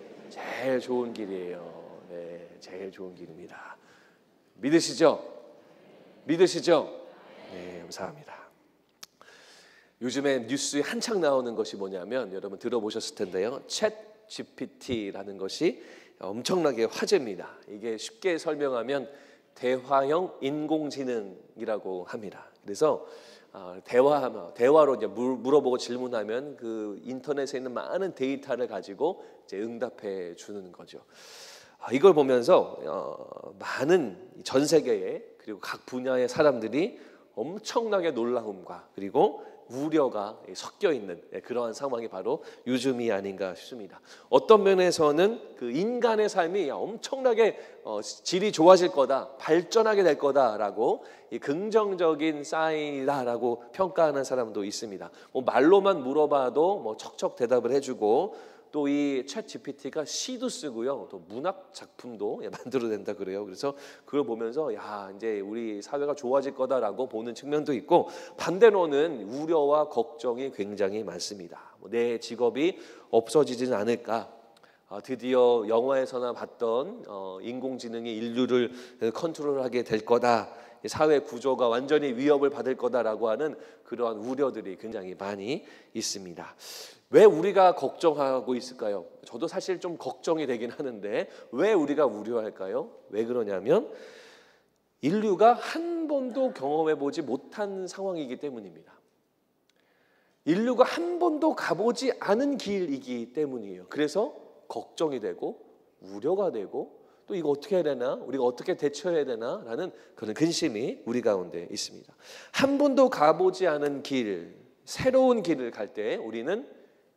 제일 좋은 길이에요. 네, 제일 좋은 길입니다. 믿으시죠? 믿으시죠? 네, 감사합니다. 요즘에 뉴스에 한창 나오는 것이 뭐냐면 여러분 들어보셨을 텐데요. 챗 지피티라는 것이 엄청나게 화제입니다. 이게 쉽게 설명하면 대화형 인공지능이라고 합니다. 그래서 대화하면 대화로 이제 물어보고 질문하면 그 인터넷에 있는 많은 데이터를 가지고 이제 응답해 주는 거죠. 이걸 보면서 많은 전 세계에 그리고 각 분야의 사람들이 엄청나게 놀라움과 그리고 우려가 섞여 있는 그러한 상황이 바로 요즘이 아닌가 싶습니다. 어떤 면에서는 그 인간의 삶이 엄청나게 질이 좋아질 거다, 발전하게 될 거다라고 긍정적인 사인이다라고 평가하는 사람도 있습니다. 뭐 말로만 물어봐도 뭐 척척 대답을 해주고 또 이 챗 지피티가 시도 쓰고요, 또 문학 작품도 만들어낸다 그래요. 그래서 그걸 보면서 야 이제 우리 사회가 좋아질 거다라고 보는 측면도 있고 반대로는 우려와 걱정이 굉장히 많습니다. 내 직업이 없어지지는 않을까? 어, 드디어 영화에서나 봤던 어, 인공지능이 인류를 컨트롤하게 될 거다. 사회 구조가 완전히 위협을 받을 거다라고 하는 그러한 우려들이 굉장히 많이 있습니다. 왜 우리가 걱정하고 있을까요? 저도 사실 좀 걱정이 되긴 하는데 왜 우리가 우려할까요? 왜 그러냐면 인류가 한 번도 경험해 보지 못한 상황이기 때문입니다. 인류가 한 번도 가보지 않은 길이기 때문이에요. 그래서 걱정이 되고 우려가 되고 또 이거 어떻게 해야 되나? 우리가 어떻게 대처해야 되나? 라는 그런 근심이 우리 가운데 있습니다. 한 번도 가보지 않은 길, 새로운 길을 갈 때 우리는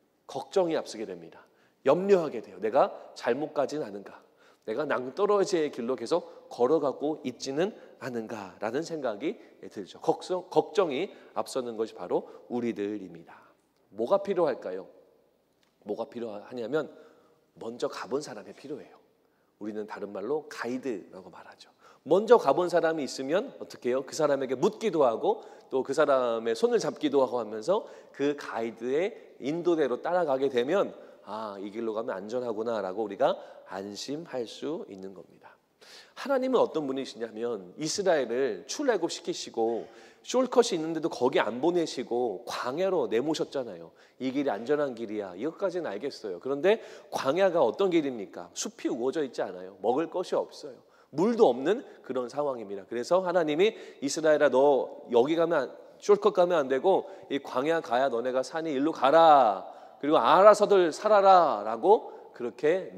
걱정이 앞서게 됩니다. 염려하게 돼요. 내가 잘못 가진 않은가? 내가 낭떠러지의 길로 계속 걸어가고 있지는 않은가라는 생각이 들죠. 걱정, 걱정이 앞서는 것이 바로 우리들입니다. 뭐가 필요할까요? 뭐가 필요하냐면 먼저 가본 사람이 필요해요. 우리는 다른 말로 가이드라고 말하죠. 먼저 가본 사람이 있으면 어떻게 해요? 그 사람에게 묻기도 하고 또 그 사람의 손을 잡기도 하고 하면서 그 가이드의 인도대로 따라가게 되면 아, 이 길로 가면 안전하구나라고 우리가 안심할 수 있는 겁니다. 하나님은 어떤 분이시냐면 이스라엘을 출애굽시키시고 숄컷이 있는데도 거기 안 보내시고 광야로 내모셨잖아요. 이 길이 안전한 길이야. 이것까지는 알겠어요. 그런데 광야가 어떤 길입니까? 숲이 우거져 있지 않아요. 먹을 것이 없어요. 물도 없는 그런 상황입니다. 그래서 하나님이 이스라엘아 너 여기 가면 숄컷 가면 안 되고 이 광야 가야 너네가 산이 일로 가라. 그리고 알아서들 살아라 라고 그렇게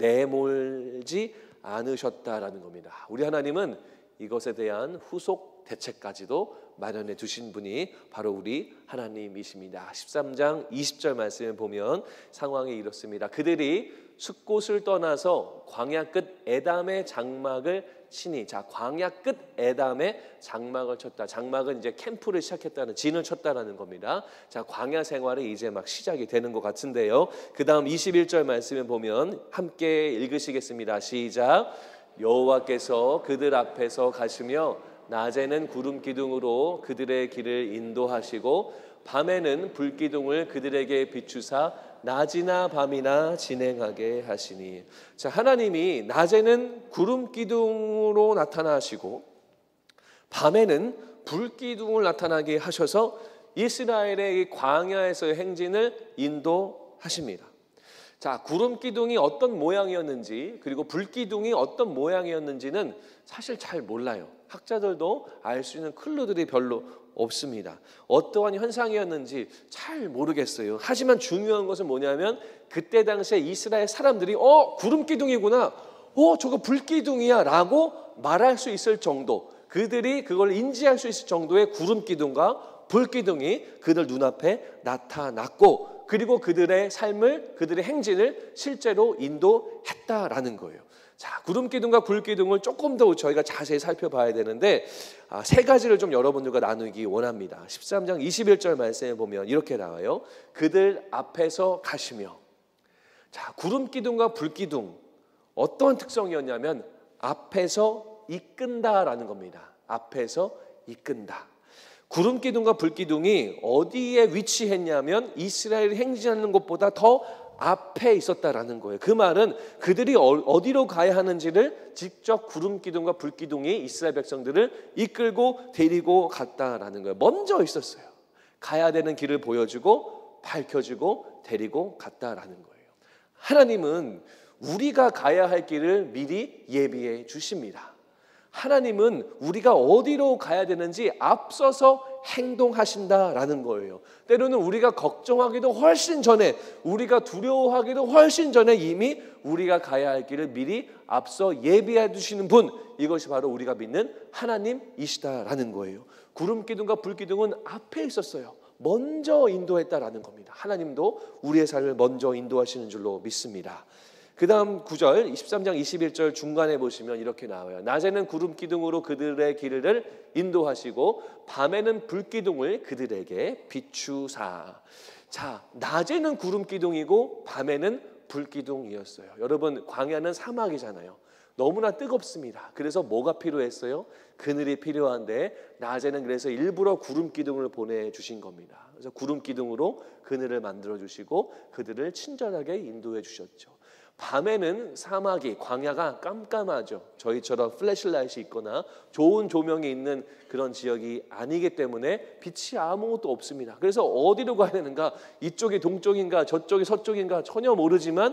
내몰지 않으셨다라는 겁니다. 우리 하나님은 이것에 대한 후속 대책까지도 마련해 두신 분이 바로 우리 하나님이십니다. 십삼 장 이십 절 말씀을 보면 상황이 이렇습니다. 그들이 숫곳을 떠나서 광야 끝 에담의 장막을 치니, 자 광야 끝 에담의 장막을 쳤다. 장막은 이제 캠프를 시작했다는, 진을 쳤다라는 겁니다. 자 광야 생활이 이제 막 시작이 되는 것 같은데요. 그 다음 이십일 절 말씀을 보면 함께 읽으시겠습니다. 시작. 여호와께서 그들 앞에서 가시며 낮에는 구름 기둥으로 그들의 길을 인도하시고 밤에는 불 기둥을 그들에게 비추사 낮이나 밤이나 진행하게 하시니. 자, 하나님이 낮에는 구름 기둥으로 나타나시고 밤에는 불 기둥을 나타나게 하셔서 이스라엘의 이 광야에서의 행진을 인도하십니다. 자, 구름 기둥이 어떤 모양이었는지 그리고 불 기둥이 어떤 모양이었는지는 사실 잘 몰라요. 학자들도 알 수 있는 클루들이 별로 없습니다. 어떠한 현상이었는지 잘 모르겠어요. 하지만 중요한 것은 뭐냐면 그때 당시에 이스라엘 사람들이 어 구름 기둥이구나, 어 저거 불 기둥이야 라고 말할 수 있을 정도, 그들이 그걸 인지할 수 있을 정도의 구름 기둥과 불 기둥이 그들 눈앞에 나타났고, 그리고 그들의 삶을, 그들의 행진을 실제로 인도했다라는 거예요. 자, 구름 기둥과 불 기둥을 조금 더 저희가 자세히 살펴봐야 되는데 아, 세 가지를 좀 여러분들과 나누기 원합니다. 십삼 장 이십일 절 말씀에 보면 이렇게 나와요. 그들 앞에서 가시며. 자, 구름 기둥과 불 기둥 어떤 특성이었냐면 앞에서 이끈다라는 겁니다. 앞에서 이끈다. 구름 기둥과 불 기둥이 어디에 위치했냐면 이스라엘이 행진하는 것보다 더 앞에 있었다라는 거예요. 그 말은 그들이 어디로 가야 하는지를 직접 구름 기둥과 불 기둥이 이스라엘 백성들을 이끌고 데리고 갔다라는 거예요. 먼저 있었어요. 가야 되는 길을 보여주고 밝혀주고 데리고 갔다라는 거예요. 하나님은 우리가 가야 할 길을 미리 예비해 주십니다. 하나님은 우리가 어디로 가야 되는지 앞서서 행동하신다라는 거예요. 때로는 우리가 걱정하기도 훨씬 전에, 우리가 두려워하기도 훨씬 전에 이미 우리가 가야 할 길을 미리 앞서 예비해 두시는 분, 이것이 바로 우리가 믿는 하나님이시다라는 거예요. 구름 기둥과 불 기둥은 앞에 있었어요. 먼저 인도했다라는 겁니다. 하나님도 우리의 삶을 먼저 인도하시는 줄로 믿습니다. 그 다음 구 절 이십삼 장 이십일 절 중간에 보시면 이렇게 나와요. 낮에는 구름 기둥으로 그들의 길을 인도하시고 밤에는 불 기둥을 그들에게 비추사. 자, 낮에는 구름 기둥이고 밤에는 불 기둥이었어요. 여러분, 광야는 사막이잖아요. 너무나 뜨겁습니다. 그래서 뭐가 필요했어요? 그늘이 필요한데 낮에는 그래서 일부러 구름 기둥을 보내주신 겁니다. 그래서 구름 기둥으로 그늘을 만들어 주시고 그들을 친절하게 인도해 주셨죠. 밤에는 사막이, 광야가 깜깜하죠. 저희처럼 플래시라이트이 있거나 좋은 조명이 있는 그런 지역이 아니기 때문에 빛이 아무것도 없습니다. 그래서 어디로 가야 되는가, 이쪽이 동쪽인가 저쪽이 서쪽인가 전혀 모르지만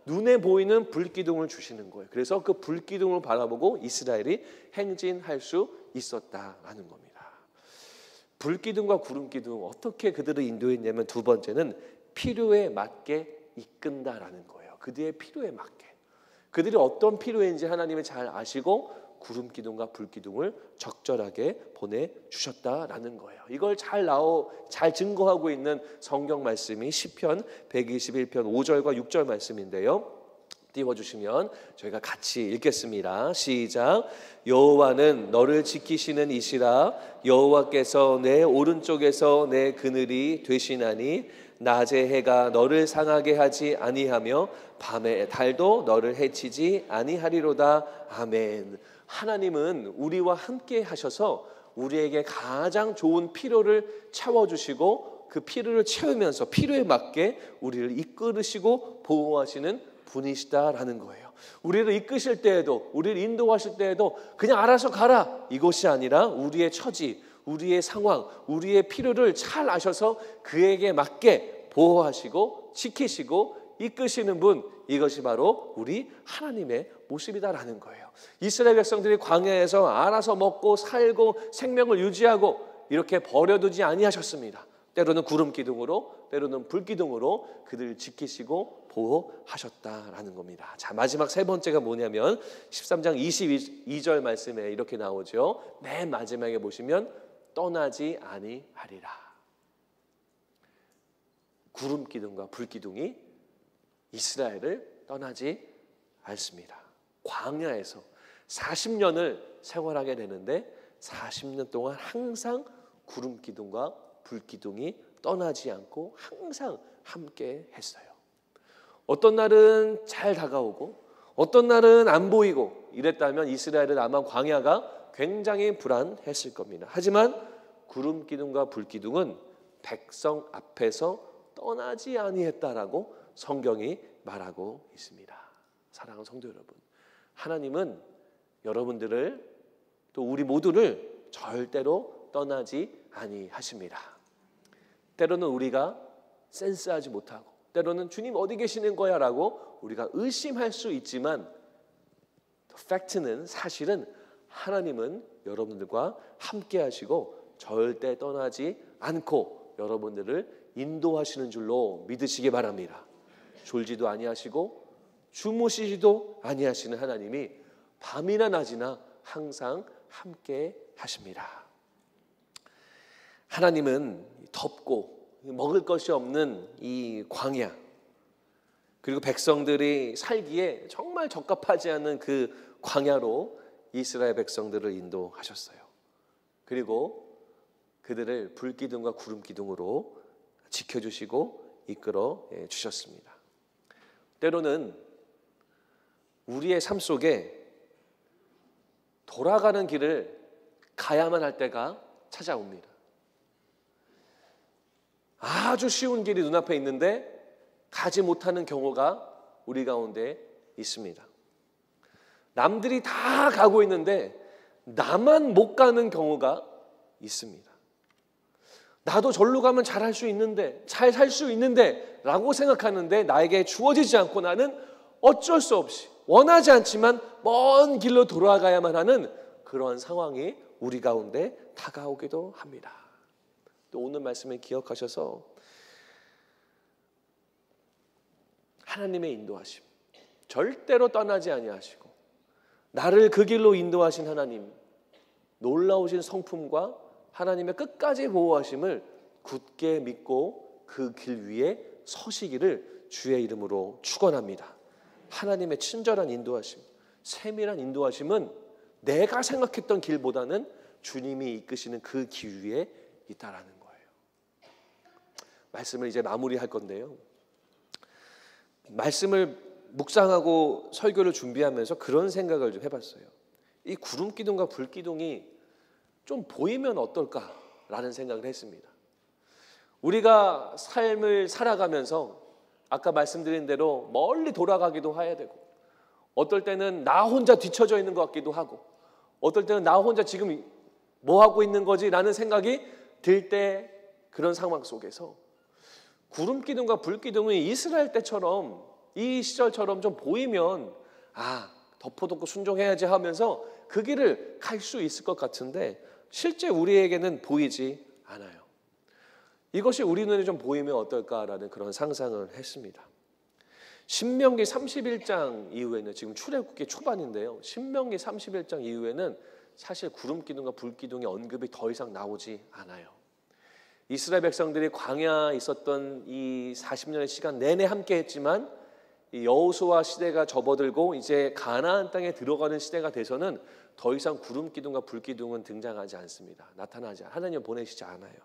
눈에 보이는 불기둥을 주시는 거예요. 그래서 그 불기둥을 바라보고 이스라엘이 행진할 수 있었다라는 겁니다. 불기둥과 구름기둥 어떻게 그들을 인도했냐면 두 번째는 필요에 맞게 이끈다라는 거예요. 그들의 필요에 맞게. 그들이 어떤 필요인지 하나님이 잘 아시고 구름기둥과 불기둥을 적절하게 보내주셨다라는 거예요. 이걸 잘 나오, 잘 증거하고 있는 성경 말씀이 시편 백이십일 편 오 절과 육 절 말씀인데요. 띄워주시면 저희가 같이 읽겠습니다. 시작. 여호와는 너를 지키시는 이시라. 여호와께서 내 오른쪽에서 내 그늘이 되시나니 낮의 해가 너를 상하게 하지 아니하며 밤의 달도 너를 해치지 아니하리로다. 아멘. 하나님은 우리와 함께 하셔서 우리에게 가장 좋은 필요를 채워주시고 그 필요를 채우면서 필요에 맞게 우리를 이끌으시고 보호하시는 분이시다라는 거예요. 우리를 이끄실 때에도, 우리를 인도하실 때에도 그냥 알아서 가라 이것이 아니라 우리의 처지, 우리의 상황, 우리의 필요를 잘 아셔서 그에게 맞게 보호하시고 지키시고 이끄시는 분, 이것이 바로 우리 하나님의 모습이다라는 거예요. 이스라엘 백성들이 광야에서 알아서 먹고 살고 생명을 유지하고 이렇게 버려두지 아니하셨습니다. 때로는 구름기둥으로, 때로는 불기둥으로 그들을 지키시고 보호하셨다라는 겁니다. 자, 마지막 세 번째가 뭐냐면 십삼 장 이십이 절 말씀에 이렇게 나오죠. 맨 마지막에 보시면 떠나지 아니하리라. 구름기둥과 불기둥이 이스라엘을 떠나지 않습니다. 광야에서 사십 년을 생활하게 되는데 사십 년 동안 항상 구름기둥과 불기둥이 떠나지 않고 항상 함께 했어요. 어떤 날은 잘 다가오고 어떤 날은 안 보이고 이랬다면 이스라엘은 아마 광야가 굉장히 불안했을 겁니다. 하지만 구름기둥과 불기둥은 백성 앞에서 떠나지 아니했다라고 성경이 말하고 있습니다. 사랑하는 성도 여러분, 하나님은 여러분들을 또 우리 모두를 절대로 떠나지 아니하십니다. 때로는 우리가 센스하지 못하고 때로는 주님 어디 계시는 거야 라고 우리가 의심할 수 있지만 팩트는 사실은 하나님은 여러분들과 함께 하시고 절대 떠나지 않고 여러분들을 인도하시는 줄로 믿으시기 바랍니다. 졸지도 아니하시고 주무시지도 아니하시는 하나님이 밤이나 낮이나 항상 함께 하십니다. 하나님은 덥고 먹을 것이 없는 이 광야, 그리고 백성들이 살기에 정말 적합하지 않은 그 광야로 이스라엘 백성들을 인도하셨어요. 그리고 그들을 불기둥과 구름기둥으로 지켜주시고 이끌어 주셨습니다. 때로는 우리의 삶 속에 돌아가는 길을 가야만 할 때가 찾아옵니다. 아주 쉬운 길이 눈앞에 있는데 가지 못하는 경우가 우리 가운데 있습니다. 남들이 다 가고 있는데 나만 못 가는 경우가 있습니다. 나도 절로 가면 잘할 수 있는데, 잘 살 수 있는데 라고 생각하는데 나에게 주어지지 않고 나는 어쩔 수 없이 원하지 않지만 먼 길로 돌아가야만 하는 그런 상황이 우리 가운데 다가오기도 합니다. 또 오늘 말씀을 기억하셔서 하나님의 인도하심, 절대로 떠나지 아니하시고 나를 그 길로 인도하신 하나님, 놀라우신 성품과 하나님의 끝까지 보호하심을 굳게 믿고 그 길 위에 서시기를 주의 이름으로 축원합니다. 하나님의 친절한 인도하심, 세밀한 인도하심은 내가 생각했던 길보다는 주님이 이끄시는 그 길 위에 있다라는 거예요. 말씀을 이제 마무리할 건데요. 말씀을 묵상하고 설교를 준비하면서 그런 생각을 좀 해봤어요. 이 구름기둥과 불기둥이 좀 보이면 어떨까라는 생각을 했습니다. 우리가 삶을 살아가면서 아까 말씀드린 대로 멀리 돌아가기도 해야 되고 어떨 때는 나 혼자 뒤처져 있는 것 같기도 하고 어떨 때는 나 혼자 지금 뭐 하고 있는 거지? 라는 생각이 들 때 그런 상황 속에서 구름기둥과 불기둥이 이스라엘 때처럼 이 시절처럼 좀 보이면 아, 덮어놓고 순종해야지 하면서 그 길을 갈 수 있을 것 같은데 실제 우리에게는 보이지 않아요. 이것이 우리 눈에 좀 보이면 어떨까라는 그런 상상을 했습니다. 신명기 삼십일 장 이후에는, 지금 출애굽기 초반인데요, 신명기 삼십일 장 이후에는 사실 구름기둥과 불기둥의 언급이 더 이상 나오지 않아요. 이스라엘 백성들이 광야에 있었던 이 사십 년의 시간 내내 함께 했지만 이 여호수아 시대가 접어들고 이제 가나안 땅에 들어가는 시대가 돼서는 더 이상 구름기둥과 불기둥은 등장하지 않습니다. 나타나지 않아요. 하나님 보내시지 않아요.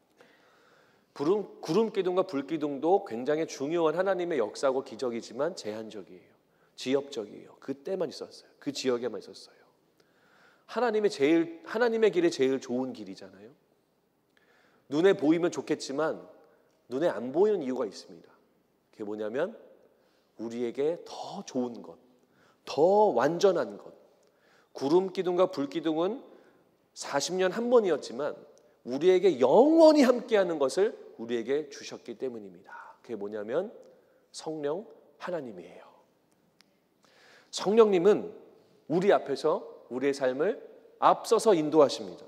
구름, 구름기둥과 불기둥도 굉장히 중요한 하나님의 역사고 기적이지만 제한적이에요. 지역적이에요. 그때만 있었어요. 그 지역에만 있었어요. 하나님의 제일 하나님의 길이 제일 좋은 길이잖아요. 눈에 보이면 좋겠지만 눈에 안 보이는 이유가 있습니다. 그게 뭐냐면 우리에게 더 좋은 것, 더 완전한 것. 구름기둥과 불기둥은 사십 년 한 번이었지만 우리에게 영원히 함께하는 것을 우리에게 주셨기 때문입니다. 그게 뭐냐면 성령 하나님이에요. 성령님은 우리 앞에서 우리의 삶을 앞서서 인도하십니다.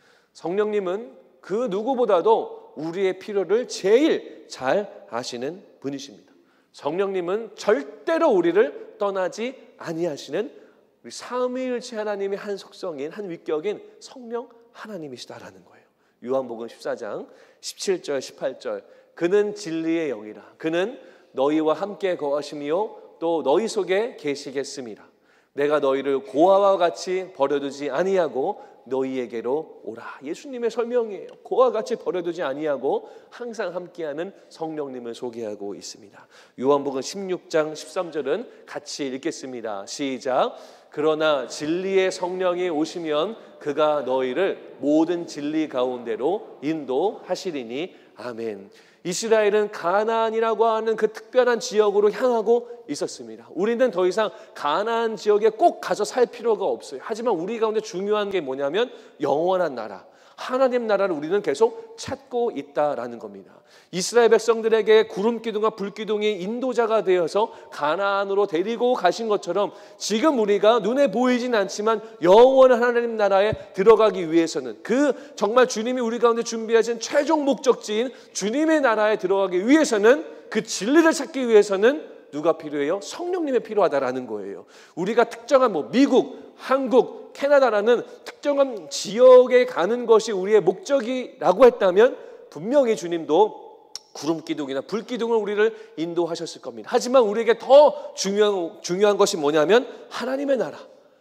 성령님은 그 누구보다도 우리의 필요를 제일 잘 아시는 분이십니다. 성령님은 절대로 우리를 떠나지 아니하시는 우리 삼위일체 하나님의 한 속성인, 한 위격인 성령 하나님이시다라는 거예요. 요한복음 십사 장 십칠 절 십팔 절, 그는 진리의 영이라. 그는 너희와 함께 거하시며 또 너희 속에 계시겠습니다. 내가 너희를 고아와 같이 버려두지 아니하고 너희에게로 오라. 예수님의 설명이에요. 고아와 같이 버려두지 아니하고 항상 함께하는 성령님을 소개하고 있습니다. 요한복음 십육 장 십삼 절은 같이 읽겠습니다. 시작. 그러나 진리의 성령이 오시면 그가 너희를 모든 진리 가운데로 인도하시리니 아멘. 이스라엘은 가나안이라고 하는 그 특별한 지역으로 향하고 있었습니다. 우리는 더 이상 가나안 지역에 꼭 가서 살 필요가 없어요. 하지만 우리 가운데 중요한 게 뭐냐면 영원한 나라, 하나님 나라를 우리는 계속 찾고 있다라는 겁니다. 이스라엘 백성들에게 구름기둥과 불기둥이 인도자가 되어서 가나안으로 데리고 가신 것처럼 지금 우리가 눈에 보이진 않지만 영원한 하나님 나라에 들어가기 위해서는, 그 정말 주님이 우리 가운데 준비하신 최종 목적지인 주님의 나라에 들어가기 위해서는, 그 진리를 찾기 위해서는 누가 필요해요? 성령님이 필요하다라는 거예요. 우리가 특정한 뭐 미국, 한국, 캐나다라는 특정한 지역에 가는 것이 우리의 목적이라고 했다면 분명히 주님도 구름기둥이나 불기둥을 우리를 인도하셨을 겁니다. 하지만 우리에게 더 중요한, 중요한 것이 뭐냐면 하나님의 나라,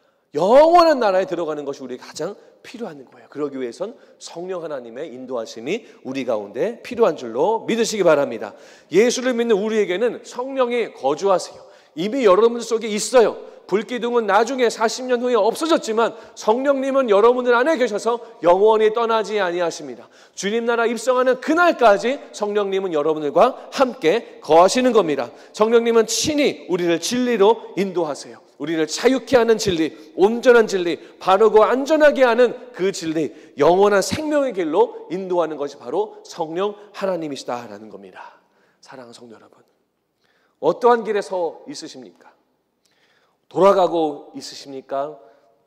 영원한 나라에 들어가는 것이 우리에게 가장 필요한 거예요. 그러기 위해선 성령 하나님의 인도하심이 우리 가운데 필요한 줄로 믿으시기 바랍니다. 예수를 믿는 우리에게는 성령이 거주하세요. 이미 여러분 속에 있어요. 불기둥은 나중에 사십 년 후에 없어졌지만 성령님은 여러분들 안에 계셔서 영원히 떠나지 아니하십니다. 주님 나라 입성하는 그날까지 성령님은 여러분들과 함께 거하시는 겁니다. 성령님은 친히 우리를 진리로 인도하세요. 우리를 자유케 하는 진리, 온전한 진리, 바르고 안전하게 하는 그 진리, 영원한 생명의 길로 인도하는 것이 바로 성령 하나님이시다라는 겁니다. 사랑하는 성도 여러분, 어떠한 길에 서 있으십니까? 돌아가고 있으십니까?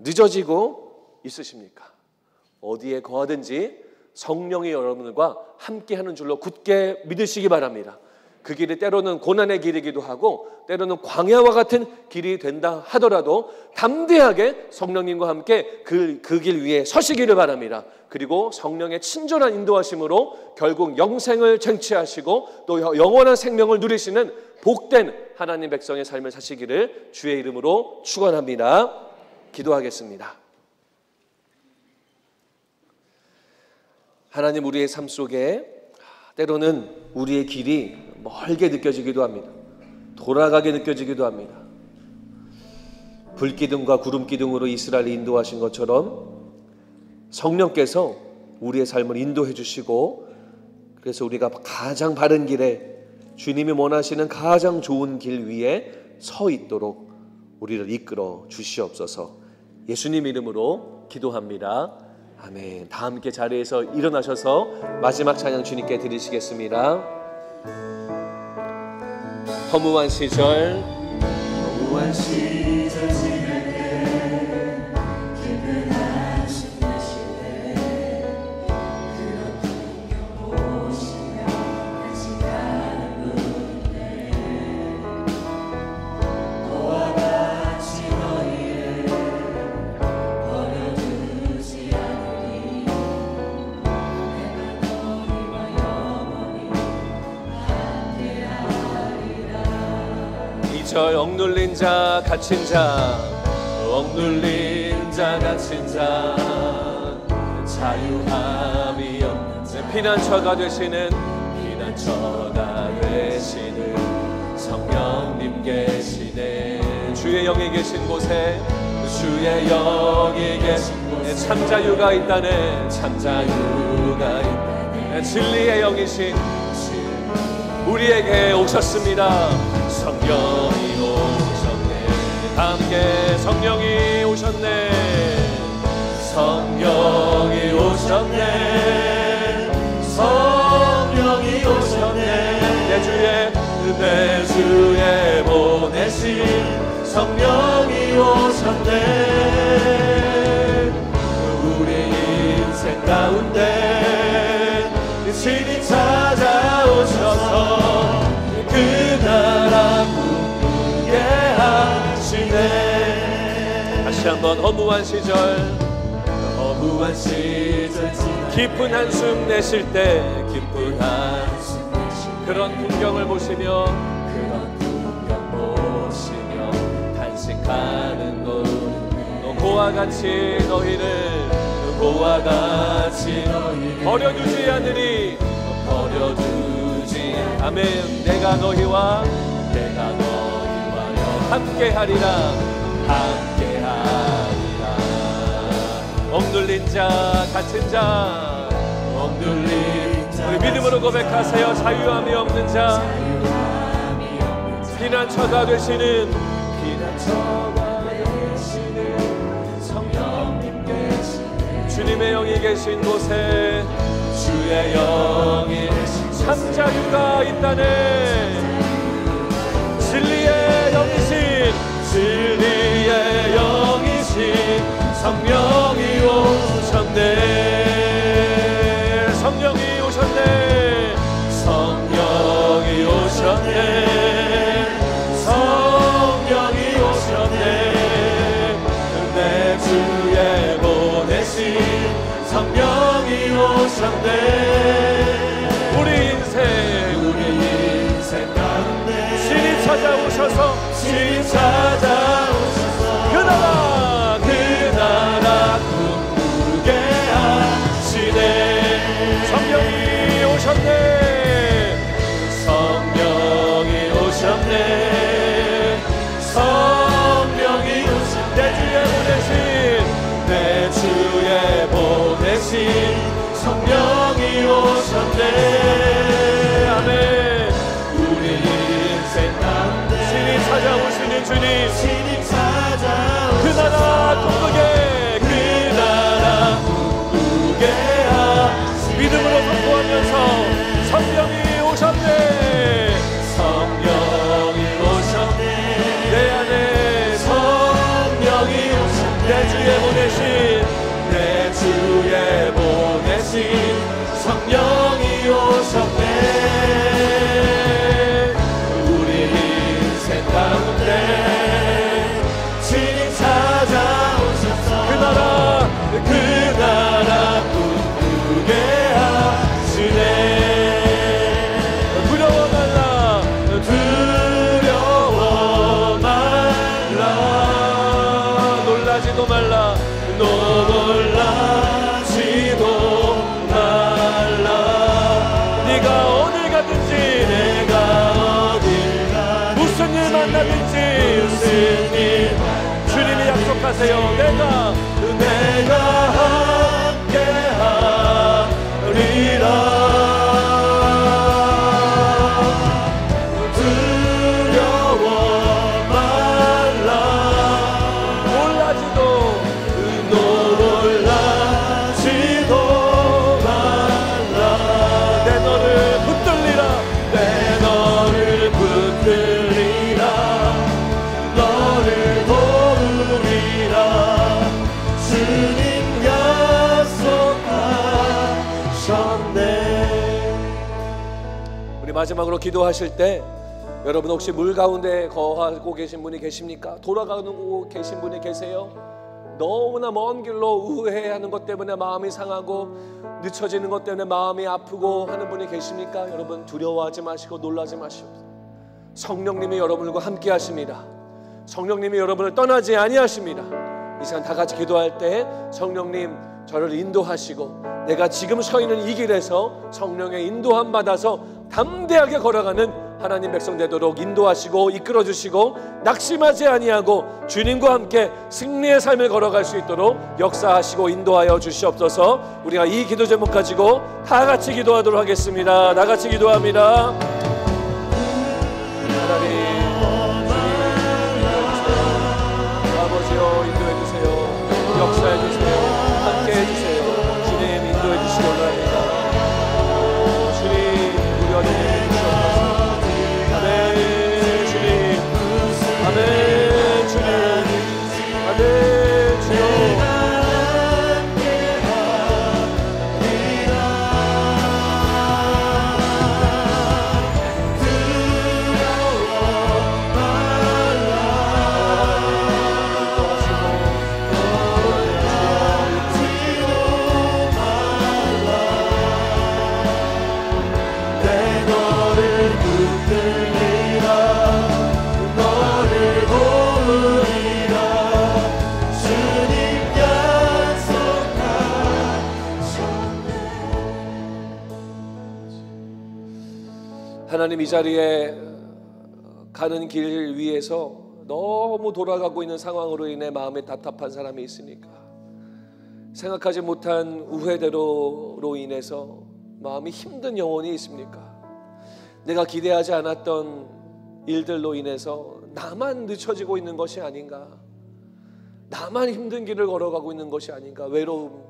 늦어지고 있으십니까? 어디에 거하든지 성령이 여러분들과 함께하는 줄로 굳게 믿으시기 바랍니다. 그 길이 때로는 고난의 길이기도 하고 때로는 광야와 같은 길이 된다 하더라도 담대하게 성령님과 함께 그, 그 길 위에 서시기를 바랍니다. 그리고 성령의 친절한 인도하심으로 결국 영생을 쟁취하시고 또 영원한 생명을 누리시는 복된 하나님 백성의 삶을 사시기를 주의 이름으로 축원합니다. 기도하겠습니다. 하나님, 우리의 삶 속에 때로는 우리의 길이 멀게 느껴지기도 합니다. 돌아가게 느껴지기도 합니다. 불기둥과 구름기둥으로 이스라엘을 인도하신 것처럼 성령께서 우리의 삶을 인도해 주시고, 그래서 우리가 가장 바른 길에 주님이 원하시는 가장 좋은 길 위에 서 있도록 우리를 이끌어 주시옵소서. 예수님 이름으로 기도합니다. 아멘. 다 함께 자리에서 일어나셔서 마지막 찬양 주님께 드리시겠습니다. 허무한 시절 허무한 시절 지날 때 깊은 한숨 내쉴 때 그런 풍경 보시며 같이 가는 분들 너와 같이 너희를 버려두지 않으리 내가 너희와 영원히 이 절 억눌린 자 갇힌 자 억눌린 자 갇힌 자 자유함이 없는 자 피난처가 되시는 피난처가 되시는 성령님 계시네 주의 영이 계신 곳에 주의 영이 계신 곳에 참 자유가 있다네 참 자유가 있다네 진리의 영이신 우리에게 오셨습니다. 성령이 오셨네 함께 성령이 오셨네 성령이 오셨네 성령이 오셨네 내 주에 내 주에 보내신 성령이 오셨네 우리 인생 가운데 신이 찾아오셔서 그 나라 꿈꾸게 하시네 다시 한번 허무한 시절 허무한 시절 깊은 한숨 내쉴 때 깊은 한숨 내쉴 때 그런 풍경을 보시며 그런 풍경 보시며 탄식하는 너 고와 같이 너희를 고와 같이 너희를 버려두지 않으리 버려두지 아멘 내가 너희와 내가 너희와 함께하리라 함께하리라 억눌린 자 갇힌 자 억눌린 자 우리 믿음으로 고백하세요 자유함이 없는 자 피난처가 되시는 피난처가 되시는 성령님 계시네 주님의 영이 계신 곳에 주의 영이 참 자유가 있다네 진리의 영이신 진리의 영이신 성령이 오셨네 성령이 오셨네 성령이 오셨네 성령이 오셨네 내 주에 보내신 성령이 오셨네 우리 인생 우리 인생 가운데 신이 찾아오셔서 신이 찾아오셔서 그 나라 그 나라 꿈꾸게 하시네 성령이 오셨네 성령이 오셨네 성령이 오셨네 내 주에 보내신 내 주에 보내신 성령이 오셨네 아멘 우리 인생 가운데 신이 찾아오시는 주님 신이 찾아오시는 그 나라 꿈꾸게 그 나라 꿈꾸게 하시네 믿음으로 선포하면서 성령이 오셨네 성령이 오셨네 내 안에 성령이 오셨네 내 주에 보내신 내 주에 보내신 성령이 오셨네 우리 인생 가운데 신이 찾아오셔서 그 나라 그 나라 꿈꾸게 하시네 두려워 말라 두려워 말라 놀라지도 말라 놀라지도 말라 네가 어딜 가든지 내가 어딜 가든지 무슨 일 만나든지 무슨 일 주님이 약속하세요 내가 내가 함께하리라 두려워 말라 놀라지도 놀라지도 말라 내 너를 붙들리라 내 너를 붙들리라 우리 마지막으로 기도하실 때 여러분 혹시 물 가운데 거하고 계신 분이 계십니까? 돌아가고 계신 분이 계세요? 너무나 먼 길로 우회하는 것 때문에 마음이 상하고 늦춰지는 것 때문에 마음이 아프고 하는 분이 계십니까? 여러분 두려워하지 마시고 놀라지 마시옵소서. 성령님이 여러분과 함께 하십니다. 성령님이 여러분을 떠나지 아니하십니다. 이 시간 다 같이 기도할 때 성령님 저를 인도하시고 내가 지금 서 있는 이 길에서 성령의 인도함 받아서 담대하게 걸어가는 하나님 백성 되도록 인도하시고 이끌어주시고 낙심하지 아니하고 주님과 함께 승리의 삶을 걸어갈 수 있도록 역사하시고 인도하여 주시옵소서. 우리가 이 기도 제목 가지고 다 같이 기도하도록 하겠습니다. 다 같이 기도합니다. 하나님 아버지여 인도해주세요. 역사해주세요. 함께해주세요. 주님 인도해주시기 원합니다. 주님 우리 어린이 주옵소서. 아멘 주님 아멘 주님 아멘 주여 하나님 이 자리에 가는 길 위에서 너무 돌아가고 있는 상황으로 인해 마음이 답답한 사람이 있습니까? 생각하지 못한 우회대로로 인해서 마음이 힘든 영혼이 있습니까? 내가 기대하지 않았던 일들로 인해서 나만 늦춰지고 있는 것이 아닌가? 나만 힘든 길을 걸어가고 있는 것이 아닌가? 외로움,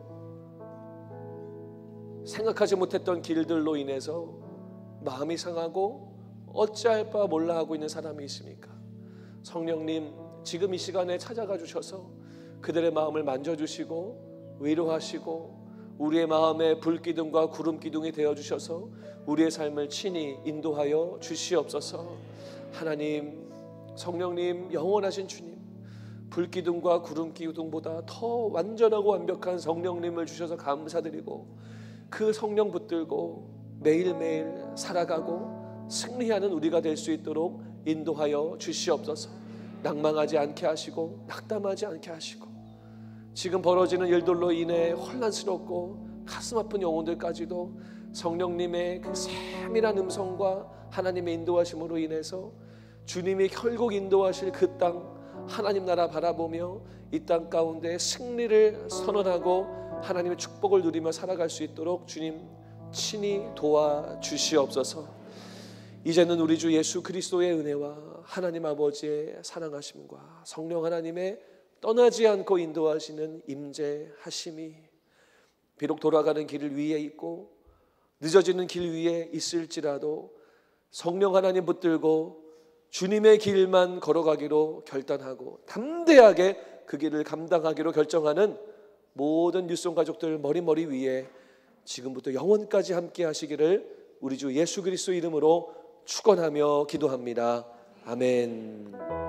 생각하지 못했던 길들로 인해서 마음이 상하고 어찌할 바 몰라 하고 있는 사람이 있습니까? 성령님 지금 이 시간에 찾아가 주셔서 그들의 마음을 만져주시고 위로하시고 우리의 마음에 불기둥과 구름기둥이 되어주셔서 우리의 삶을 친히 인도하여 주시옵소서. 하나님 성령님 영원하신 주님 불기둥과 구름기둥보다 더 완전하고 완벽한 성령님을 주셔서 감사드리고 그 성령 붙들고 매일매일 살아가고 승리하는 우리가 될 수 있도록 인도하여 주시옵소서. 낭망하지 않게 하시고 낙담하지 않게 하시고 지금 벌어지는 일들로 인해 혼란스럽고 가슴 아픈 영혼들까지도 성령님의 그 세밀한 음성과 하나님의 인도하심으로 인해서 주님이 결국 인도하실 그 땅 하나님 나라 바라보며 이 땅 가운데 승리를 선언하고 하나님의 축복을 누리며 살아갈 수 있도록 주님 친히 도와주시옵소서. 이제는 우리 주 예수 그리스도의 은혜와 하나님 아버지의 사랑하심과 성령 하나님의 떠나지 않고 인도하시는 임재하심이 비록 돌아가는 길 위에 있고 늦어지는 길 위에 있을지라도 성령 하나님 붙들고 주님의 길만 걸어가기로 결단하고 담대하게 그 길을 감당하기로 결정하는 모든 뉴송 가족들 머리머리 위에 지금부터 영원까지 함께 하시기를 우리 주 예수 그리스도 이름으로 축원하며 기도합니다. 아멘.